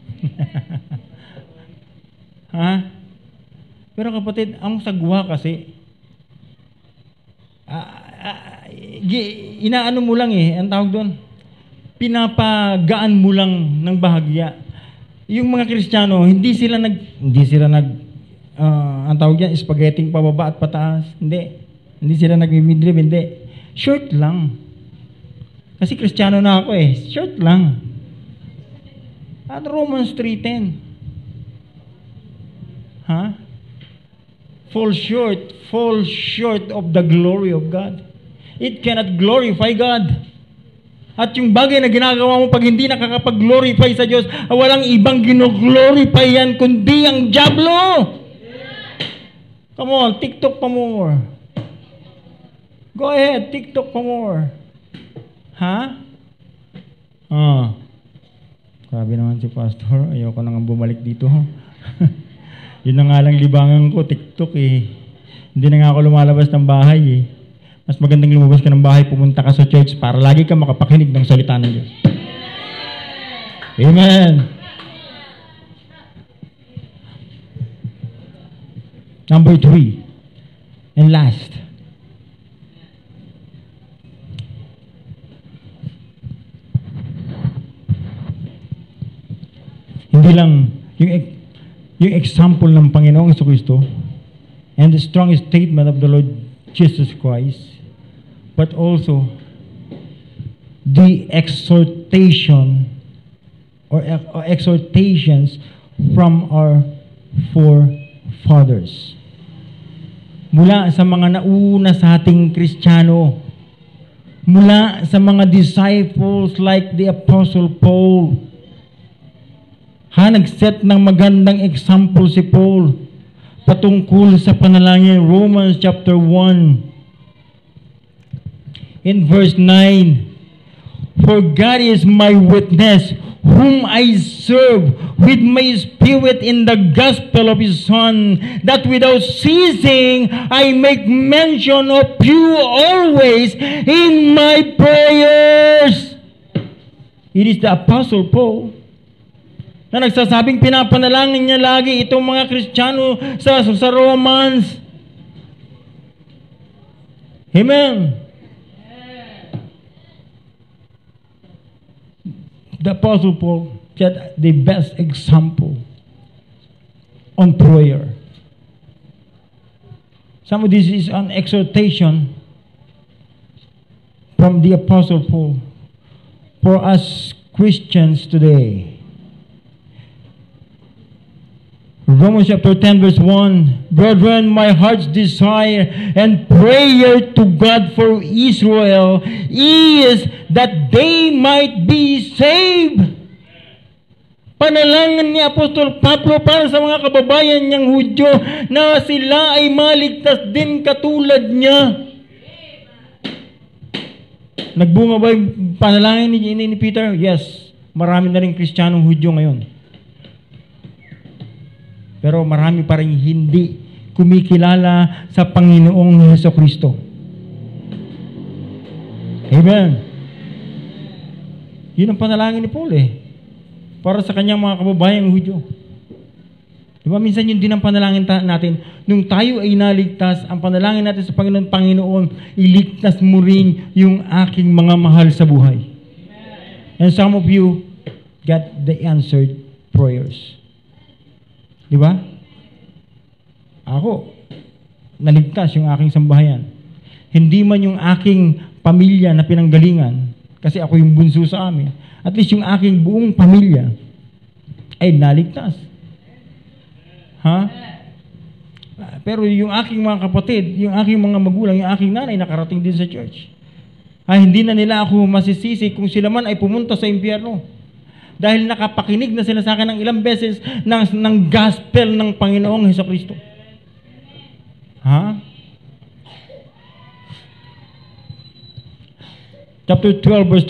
Ha? Pero kapatid, ang sagwa kasi, inaano mo lang eh, ang tawag doon, pinapagaan mo lang ng bahagya. Yung mga Kristiyano, hindi sila ang tawag yan, spaghetti pababa at pataas. Hindi sila nag-midrib, hindi. Short lang. Kasi Kristiyano na ako eh, short lang. At Romans 3:10. Ha? Fall short of the glory of God. It cannot glorify God. At yung bagay na ginagawa mo pag hindi nakakapag-glorify sa Diyos, walang ibang gino-glorify yan kundi ang dyablo. Come on, TikTok pa more. Go ahead, TikTok pa more. Ha? Grabe naman si Pastor. Ayoko nang bumalik dito. Yun na nga lang libangan ko, TikTok eh. Hindi na nga ako lumalabas ng bahay eh. Mas magandang lumabas ka ng bahay, pumunta ka sa church para lagi ka makapakinig ng salita ng Diyos. Amen. Number 3. And last. Hindi lang yung example ng Panginoong Jesucristo and the strong statement of the Lord Jesus Christ, but also the exhortation or exhortations from our forefathers. Mula sa mga nauna sa ating Kristiyano, mula sa mga disciples like the Apostle Paul. Nag-set ng magandang example si Paul patungkol sa panalangin. Romans chapter 1 in verse 9. For God is my witness, whom I serve with my spirit in the gospel of His Son, that without ceasing I make mention of you always in my prayers. It is the Apostle Paul na nagsasabing pinapanalangin niya lagi itong mga Kristiyano sa Romans. Amen. The Apostle Paul set the best example on prayer. Some of this is an exhortation from the Apostle Paul for us Christians today. Romans chapter 10 verse 1, Brethren, my heart's desire and prayer to God for Israel is that they might be saved. Panalangin ni Apostol Pablo para sa mga kababayan niyang Hudyo na sila ay maligtas din katulad niya. Nagbunga ba yung panalangin ni Peter? Yes. Marami na rin Kristiyanong Hudyo ngayon. Pero marami pa rin hindi kumikilala sa Panginoong Jesucristo. Amen. Yun ang panalangin ni Paul para sa kanyang mga kababayang Hudyo. Diba minsan yun din ang panalangin natin. Nung tayo ay naligtas, ang panalangin natin sa Panginoon, iligtas mo rin yung aking mga mahal sa buhay. And some of you got the answered prayers. Di ba? Ako, naligtas yung aking sambahayan. Hindi man yung aking pamilya na pinanggalingan, kasi ako yung bunso sa amin. At least yung aking buong pamilya ay naligtas. Ha? Pero yung aking mga kapatid, yung aking mga magulang, yung aking nanay nakarating din sa church. Hindi na nila ako masisisi kung sila man ay pumunta sa impyerno. Dahil nakapakinig na sila sa akin ng ilang beses ng gospel ng Panginoong Jesucristo. Ha? Chapter 12, verse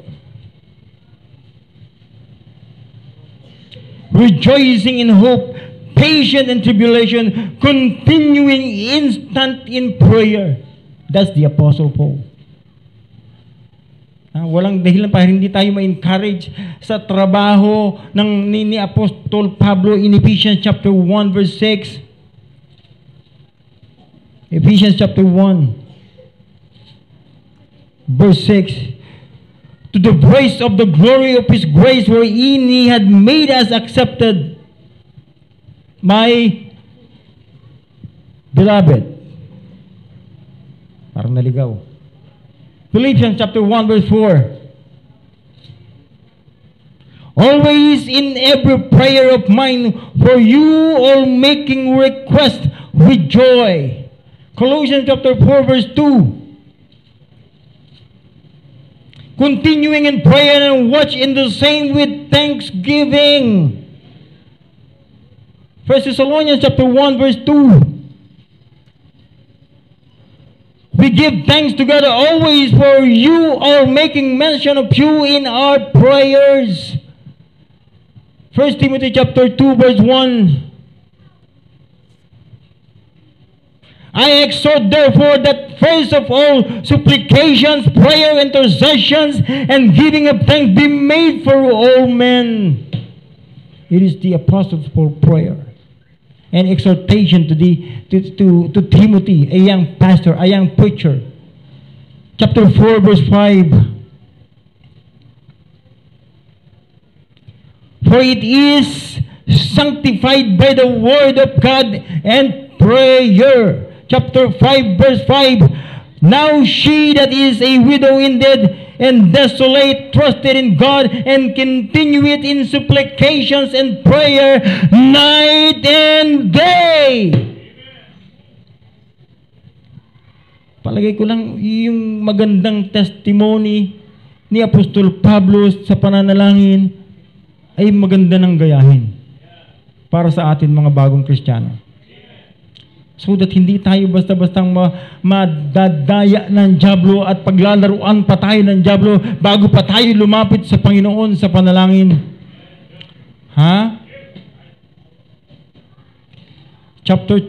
12. Rejoicing in hope, patient in tribulation, continuing instant in prayer. That's the Apostle Paul. Walang dahilan para hindi tayo ma-encourage sa trabaho ni Apostol Pablo in Ephesians chapter 1 verse 6. Ephesians chapter 1 verse 6. To the praise of the glory of His grace wherein He had made us accepted, my beloved. Parang naligaw. Philippians chapter 1 verse 4. Always in every prayer of mine for you all making request with joy. Colossians chapter 4 verse 2. Continuing in prayer and watch in the same with thanksgiving. 1 Thessalonians chapter 1 verse 2. We give thanks together always for you all, making mention of you in our prayers. 1 Timothy chapter 2 verse 1. I exhort therefore that first of all supplications, prayer, intercessions, and giving of thanks be made for all men. It is the apostles for prayer and exhortation to Timothy, a young pastor, a young preacher. Chapter 4, verse 5. For it is sanctified by the word of God and prayer. Chapter 5, verse 5. Now she that is a widow indeed and desolate trusted in God and continued in supplications and prayer night and day. Palagay ko lang yung magandang testimony ni Apostol Pablo sa pananalangin ay maganda ng gayahin para sa atin mga bagong Kristiyano. So that hindi tayo basta-bastang madadaya ng dyablo at paglalaruan pa tayo ng dyablo bago pa tayo lumapit sa Panginoon sa panalangin. Ha? Chapter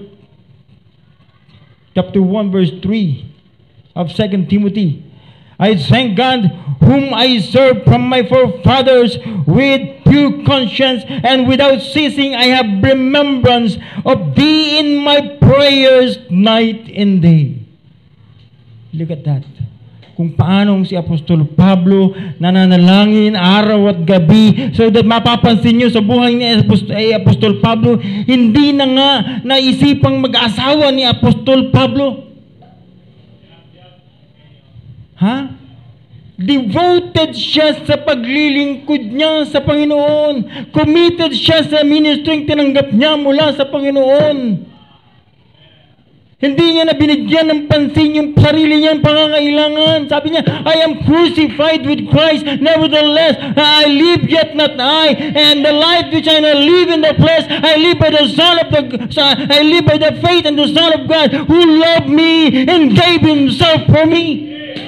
1 verse 3 of 2 Timothy. I thank God whom I serve from my forefathers with pure conscience, and without ceasing I have remembrance of thee in my prayers night and day. Look at that. Kung paanong si Apostol Pablo nananalangin araw at gabi, so that mapapansin nyo sa buhay ni Apostol Pablo, hindi na nga naisipang mag-asawa ni Apostol Pablo. Ha? Devoted siya sa paglilingkod niya sa Panginoon. Committed siya sa ministering tinanggap niya mula sa Panginoon. Hindi niya na binigyan ng pansin yung sarili niyang pangangailangan. Sabi niya, I am crucified with Christ. Nevertheless, I live yet not I. And the life which I now live in the flesh, I live by I live by the faith in the Son of God who loved me and gave Himself for me.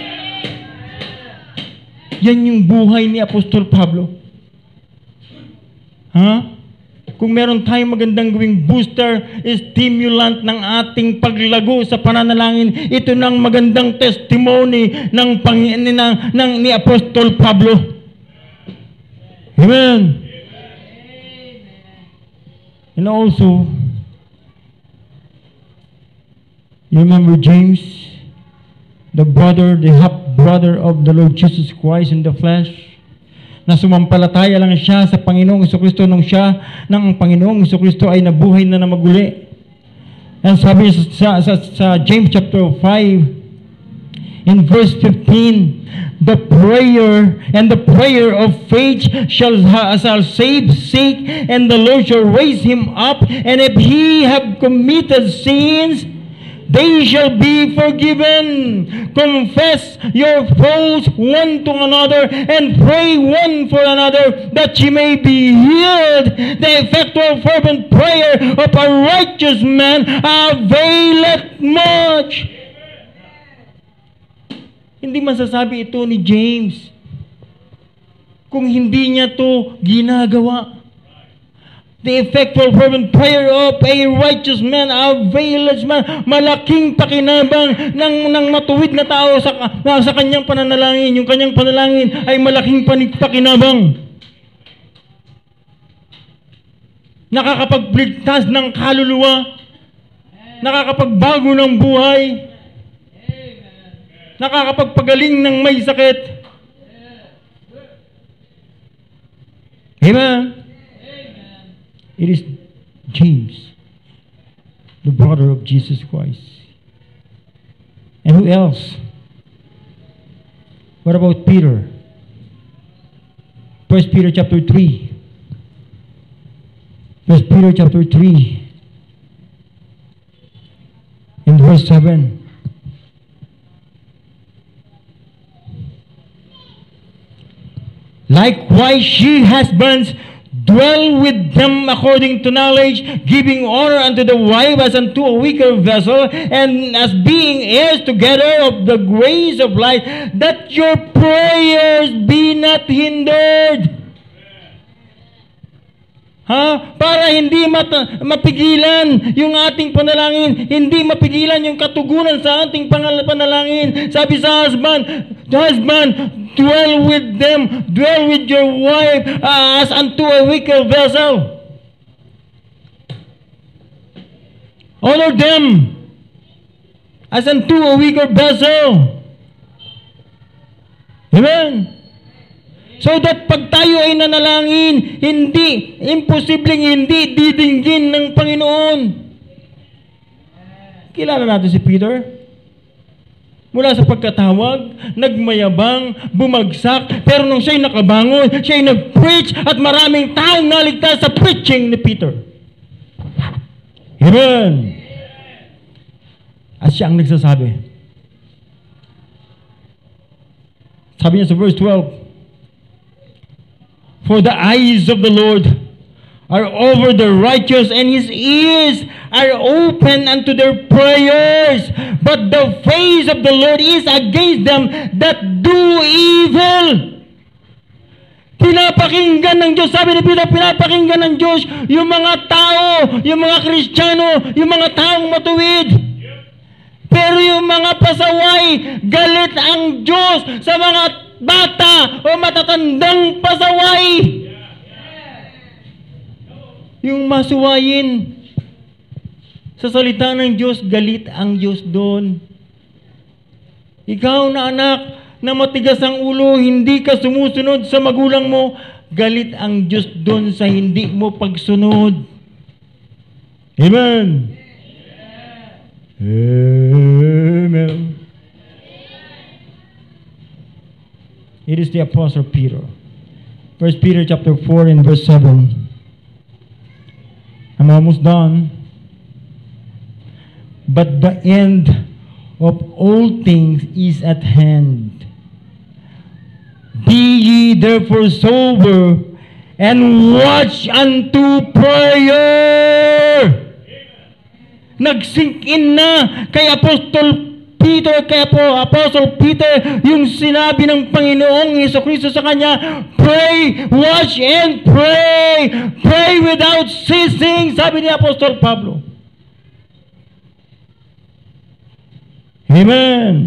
Yan yung buhay ni Apostol Pablo. Kung meron tayong magandang gawing booster, stimulant ng ating paglago sa pananalangin, ito ng magandang testimony ni Apostol Pablo. Amen. And also, you remember James, the half-brother of the Lord Jesus Christ in the flesh, na sumampalataya lang siya sa Panginoong Jesucristo nung ang Panginoong Jesucristo ay nabuhay na maguli. And sabi sa James chapter 5 in verse 15, the prayer of faith shall save sick, and the Lord shall raise him up, and if he have committed sins, they shall be forgiven. Confess your faults one to another and pray one for another that ye may be healed. The effectual fervent prayer of a righteous man availeth much. Hindi masasabi ito ni James kung hindi niya to ginagawa. The effectual fervent prayer of a righteous man availeth much. Malaking pakinabang ng matuwid na tao sa kanyang pananalangin. Yung kanyang panalangin ay malaking pakinabang. Nakakapagligtas ng kaluluwa. Nakakapagbago ng buhay. Nakakapagpagaling ng may sakit. Amen. It is James, the brother of Jesus Christ. And who else? What about Peter? 1 Peter chapter 3. 1 Peter chapter 3 in verse 7. Likewise, ye husbands, dwell with them according to knowledge, giving honor unto the wife as unto a weaker vessel, and as being heirs together of the grace of life, that your prayers be not hindered. Para hindi mapigilan yung ating panalangin, hindi mapigilan yung katugunan sa ating panalangin. Sabi sa husband, dwell with your wife as unto a weaker vessel. Honor them as unto a weaker vessel. Amen. So that pag tayo ay nanalangin, imposibleng hindi didinggin ng Panginoon. Kilala natin si Peter. Mula sa pagkatawag, nagmayabang, bumagsak, pero nung siya'y nakabangon, siya'y nag-preach at maraming taong naligtas sa preaching ni Peter. Amen. At siya ang nagsasabi. Sabi niya sa verse 12, for the eyes of the Lord are over the righteous, and His ears are open unto their prayers. But the face of the Lord is against them that do evil. Pinapakinggan ng Diyos, sabi ni Peter, pinapakinggan ng Diyos yung mga tao, yung mga Kristiyano, yung mga taong matuwid. Pero yung mga pasaway, galit ang Diyos sa mga bata o matatandang pasaway. Yung masuwayin sa salita ng Diyos, galit ang Diyos doon. Ikaw na anak na matigas ang ulo, hindi ka sumusunod sa magulang mo, galit ang Diyos doon sa hindi mo pagsunod. Amen. Amen. It is the Apostle Peter. 1 Peter chapter 4 and verse 7. I'm almost done. But the end of all things is at hand. Be ye therefore sober, and watch unto prayer. Nag-sink in na kay Apostle Peter yung sinabi ng Panginoong Jesucristo sa kanya, pray, watch, and pray. Pray without ceasing, sabi ni Apostol Pablo. Amen.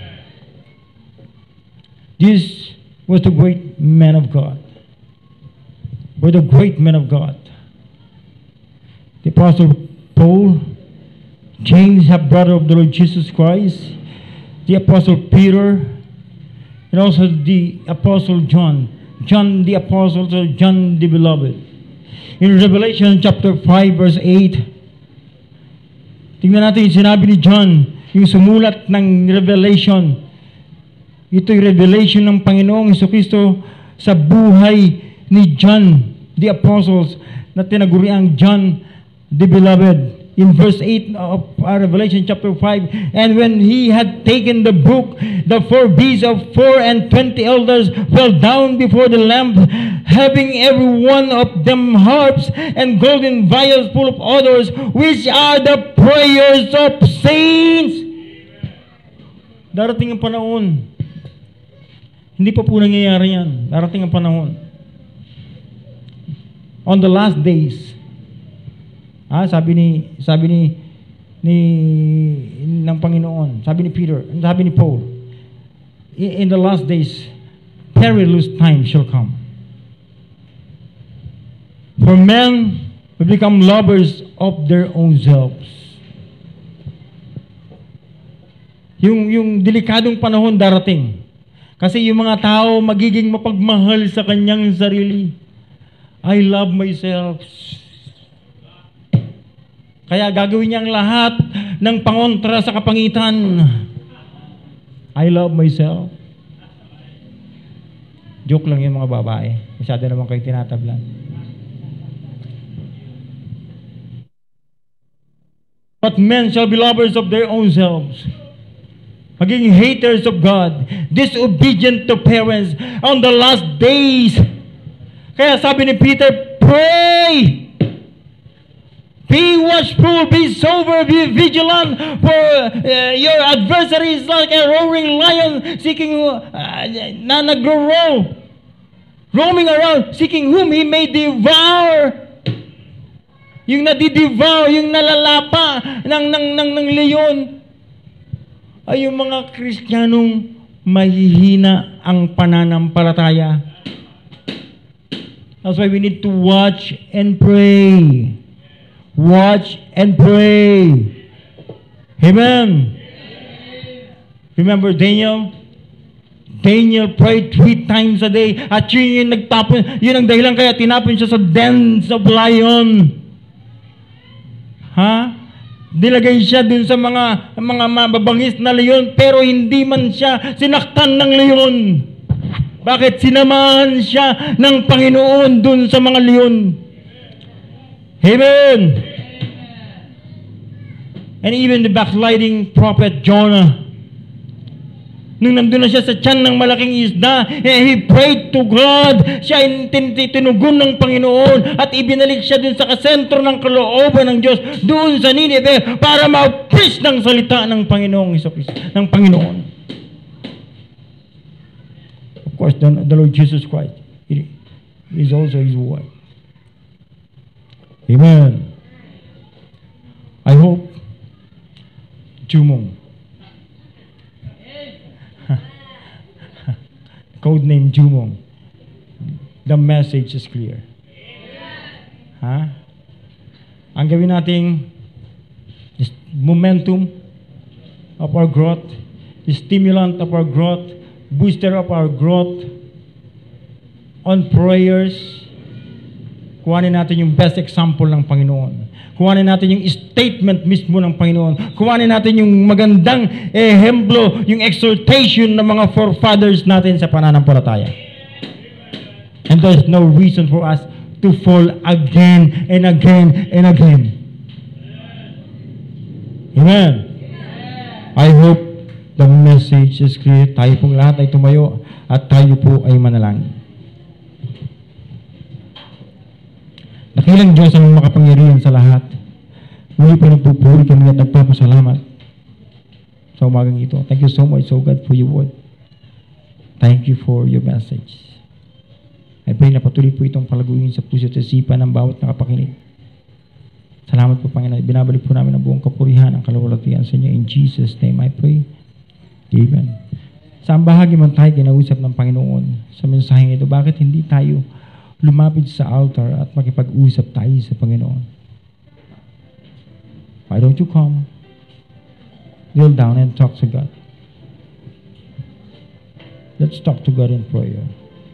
This was the great man of God. Were the great men of God. The Apostle Paul, James, half-brother of the Lord Jesus Christ, the Apostle Peter, and also the Apostle John. John the Apostle, so John the Beloved. In Revelation chapter 5 verse 8, tingnan natin yung sinabi ni John, yung sumulat ng Revelation. Ito'y revelation ng Panginoong Jesucristo sa buhay ni John the Apostles na tinaguriang John the Beloved. In verse 8 of Revelation chapter 5, and when he had taken the book, the 4 beasts of 4 and 20 elders fell down before the Lamb, having every one of them harps and golden vials full of odors, which are the prayers of saints. Darating ang panahon. Hindi pa po nangyayari yan. Darating ang panahon. On the last days, sabi ng Panginoon, sabi ni Peter, sabi ni Paul, in the last days, perilous times shall come. For men will become lovers of their own selves. Yung delikadong panahon darating. Kasi yung mga tao magiging mapagmahal sa kanyang sarili. I love myself. Kaya gagawin niyang lahat ng pangontra sa kapangitan. I love myself. Joke lang yung mga babae. Masyado naman kayo tinatablan. But men shall be lovers of their own selves. Magiging haters of God. Disobedient to parents on the last days. Kaya sabi ni Peter, pray! Be watchful, be sober, be vigilant, for your adversary is like a roaring lion seeking na nagro-roll, roaming around, seeking whom he may devour. Yung nadidevour, yung nalalapa ng leon, ay yung mga Kristiyanong mahihina ang pananampalataya. That's why we need to watch and pray. Watch and pray. Amen. Remember Daniel? Daniel prayed 3 times a day. At yun yung nagtapon. Yun ang dahilan kaya tinapon siya sa dens of lion. Dilagay siya dun sa mga mababangis na leon, pero hindi man siya sinaktan ng leon. Bakit? Sinamahan siya ng Panginoon dun sa mga leon. Amen. And even the backsliding prophet Jonah, nung nandun na siya sa tiyan ng malaking isda, he prayed to God. Siya tinugon ng Panginoon at ibinalik siya dun sa kasentro ng kalooban ng Diyos, doon sa Nineveh, para ma-preach ng salita ng Panginoong Jesucristo, ng Panginoon. Of course, the Lord Jesus Christ is also His word. Amen. I hope Jumong, code name Jumong, the message is clear. Ang gawin nating momentum of our growth, the stimulant of our growth, booster of our growth on prayers, Kuhanin natin yung best example ng Panginoon. Kuhanin natin yung statement mismo ng Panginoon. Kuhanin natin yung magandang ehemplo, yung exhortation ng mga forefathers natin sa pananampalataya. And there's no reason for us to fall again and again and again. Amen. I hope the message is clear. Tayo pong lahat ay tumayo at tayo po ay manalangin. Dakilang Diyos ang makapangyarihan sa lahat. Muli po nagpupuri kami at nagpapasalamat sa umagang ito. Thank you so much, so God, for your word. Thank you for your message. I pray na patuloy po itong palaguin sa puso at isipan ng bawat nakapakinig. Salamat po, Panginoon. Binabalik po namin ang buong kapurihan, ang kalawalatian sa inyo. In Jesus' name I pray. Amen. Saan bahagi man tayo kinausap ng Panginoon sa mensaheng ito, bakit hindi tayo lumapit sa altar at makipag-usap tayo sa Panginoon? Why don't you come, kneel down and talk to God? Let's talk to God in prayer.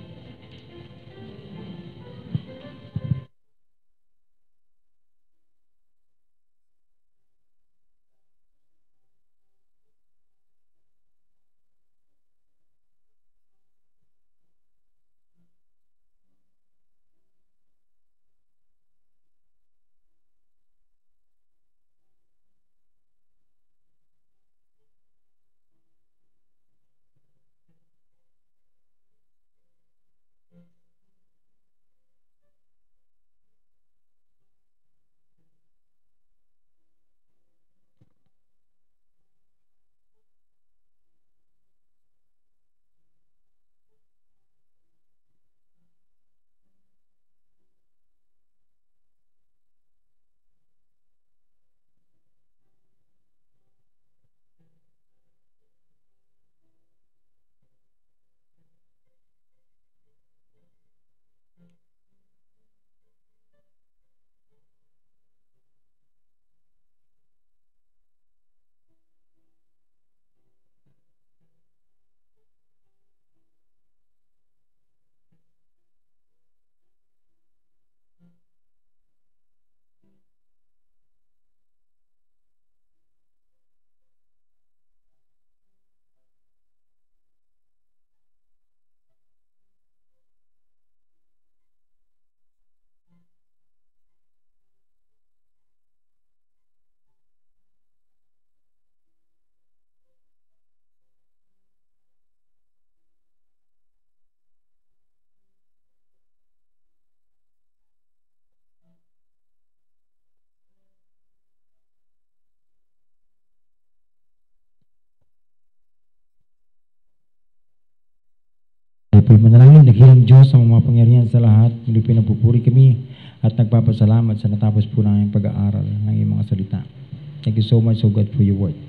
Manalangin, dakilang Diyos ang mapangyarihan sa lahat. Muli pinagpupuri kami at nagpapasalamat sa natapos po ng pag-aaral ng iyong mga salita. Thank you so much, so God, for your word.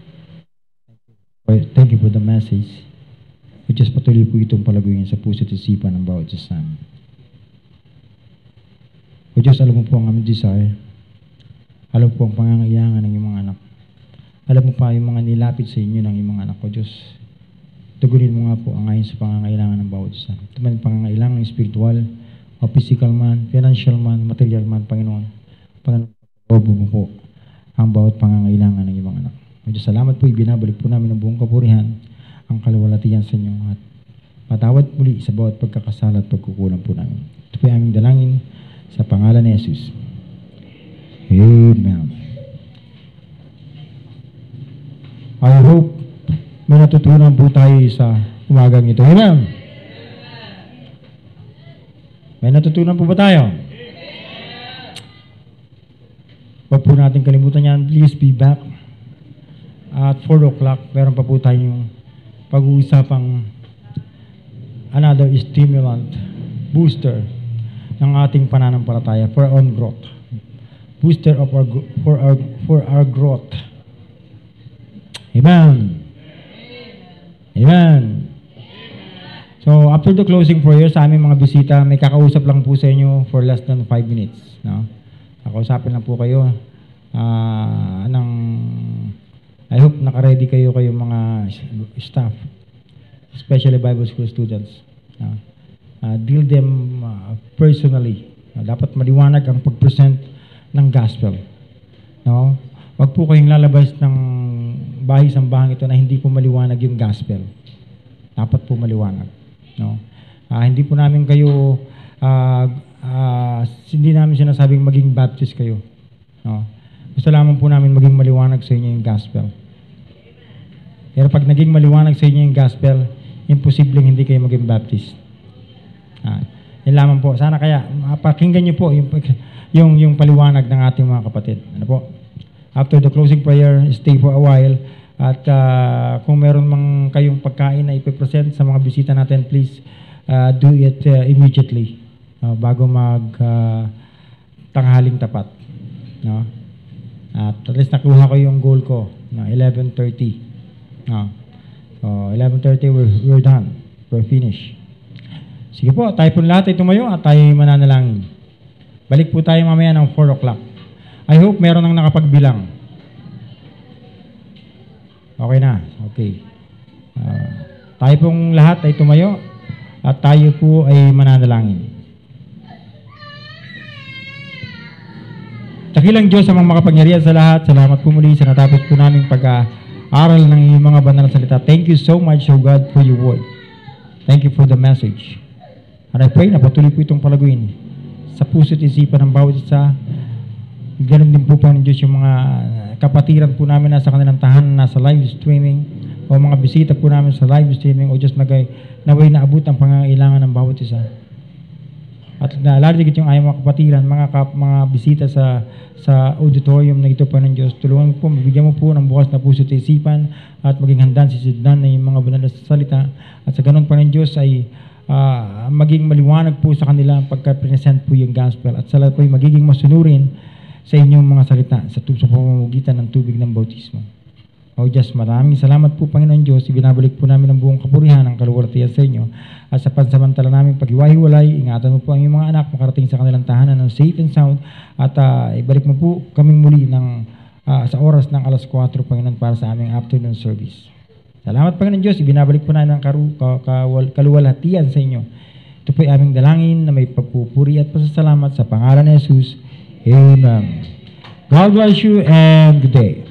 Thank you for the message. At just patuloy po itong palaguin sa puso at isipan ng bawat isa. O Diyos, alam mo po ang aming desire. Alam po ang pangangailangan ng iyong mga anak. Alam mo pa yung mga nilapit sa inyo ng iyong mga anak. O Diyos, tugunin mo nga po ang ayon sa pangangailangan ng bawat isa. Ito man pangangailangan spiritual, o physical man, financial man, material man, Panginoon. Panginoon, pag-obo mo po ang bawat pangangailangan ng iyong anak. O Diyos, salamat po, ibinabalik po namin ang buong kapurihan, ang kaluwalhatian sa inyo, at patawad muli sa bawat pagkakasala at pagkukulang po namin. Ito po yung aming dalangin sa pangalan ni Jesus. Amen. I hope may natutunan po tayo sa umagang ito. Amen. May natutunan po ba tayo? Huwag po natin kalimutan yan. Please be back at 4 o'clock. Meron pa po tayong pag-uusapang another stimulant, booster ng ating pananampalataya for our own growth. Booster of for our growth. Amen. Amen. So, after the closing prayer, sa aming mga bisita, may kakausap lang po sa inyo for less than 5 minutes. No? Kakausapin lang po kayo I hope naka-ready kayo mga staff, especially Bible school students. Deal them personally Dapat maliwanag ang pag-present ng gospel. No? Wag po kayong lalabas ng bahay-sambahang ito na hindi po maliwanag yung gospel. Dapat po maliwanag. No? Hindi po namin kayo, hindi namin sinasabing maging Baptist kayo. No? Gusto lamang po namin maging maliwanag sa inyo yung gospel. Pero pag naging maliwanag sa inyo yung gospel, imposibleng hindi kayo maging Baptist. Yan lamang po. Sana kaya, pakinggan nyo po yung paliwanag ng ating mga kapatid. Ano po? After the closing prayer, stay for a while. At kung meron mang kayong pagkain na ipipresent sa mga bisita natin, please do it immediately bago mag tanghaling tapat. No? At least nakuha ko yung goal ko na 11:30. So 11:30 we're done. We're finished. Sige po, tayo po lahat ay tumayo at tayo mananalangin. Balik po tayo mamaya ng 4 o'clock. I hope meron nang nakapagbilang. Okay na. Okay. Tayo pong lahat ay tumayo at tayo po ay mananalangin. Dakilang Diyos sa mga makapangyarihan sa lahat, salamat po muli sa natapos po namin pag-aaral ng iyong mga banal na salita. Thank you so much, O God, for your word. Thank you for the message. And I pray na patuloy po itong palaguin sa puso't isipan ng bawat isa. Ganun din po ng Diyos yung mga kapatiran po namin na sa kanilang tahanan na sa live streaming o mga bisita po namin sa live streaming o Diyos naway naabot ang pangangailangan ng bawat isa. At lalo yung ayaw mga kapatiran, mga bisita sa auditorium na ito po ng Diyos. Tulungan po, magbigyan mo po ng bukas na puso't isipan at maging handang sisidlan na yung mga banal na salita. At sa ganun po ng Diyos ay maging maliwanag po sa kanila pagka-present po yung gospel. At sa lahat po ay magiging masunurin sa inyong mga salita sa pamamagitan ng tubig ng bautismo. O Diyos, maraming salamat po Panginoon Diyos. Ibinabalik po namin ang buong kapurihan ng kaluwalhatian sa inyo. At sa pansamantala namin paghiwa-hiwalay, ingatan mo po ang iyong mga anak makarating sa kanilang tahanan ng safe and sound. At ibalik mo po kaming muli sa oras ng alas 4 Panginoon para sa aming afternoon service. Salamat Panginoon Diyos. Ibinabalik po namin ang kaluwalhatian sa inyo. Ito po ay aming dalangin na may pagpupuri at pasasalamat sa pangalan ni Jesus. Amen. God bless you and good day.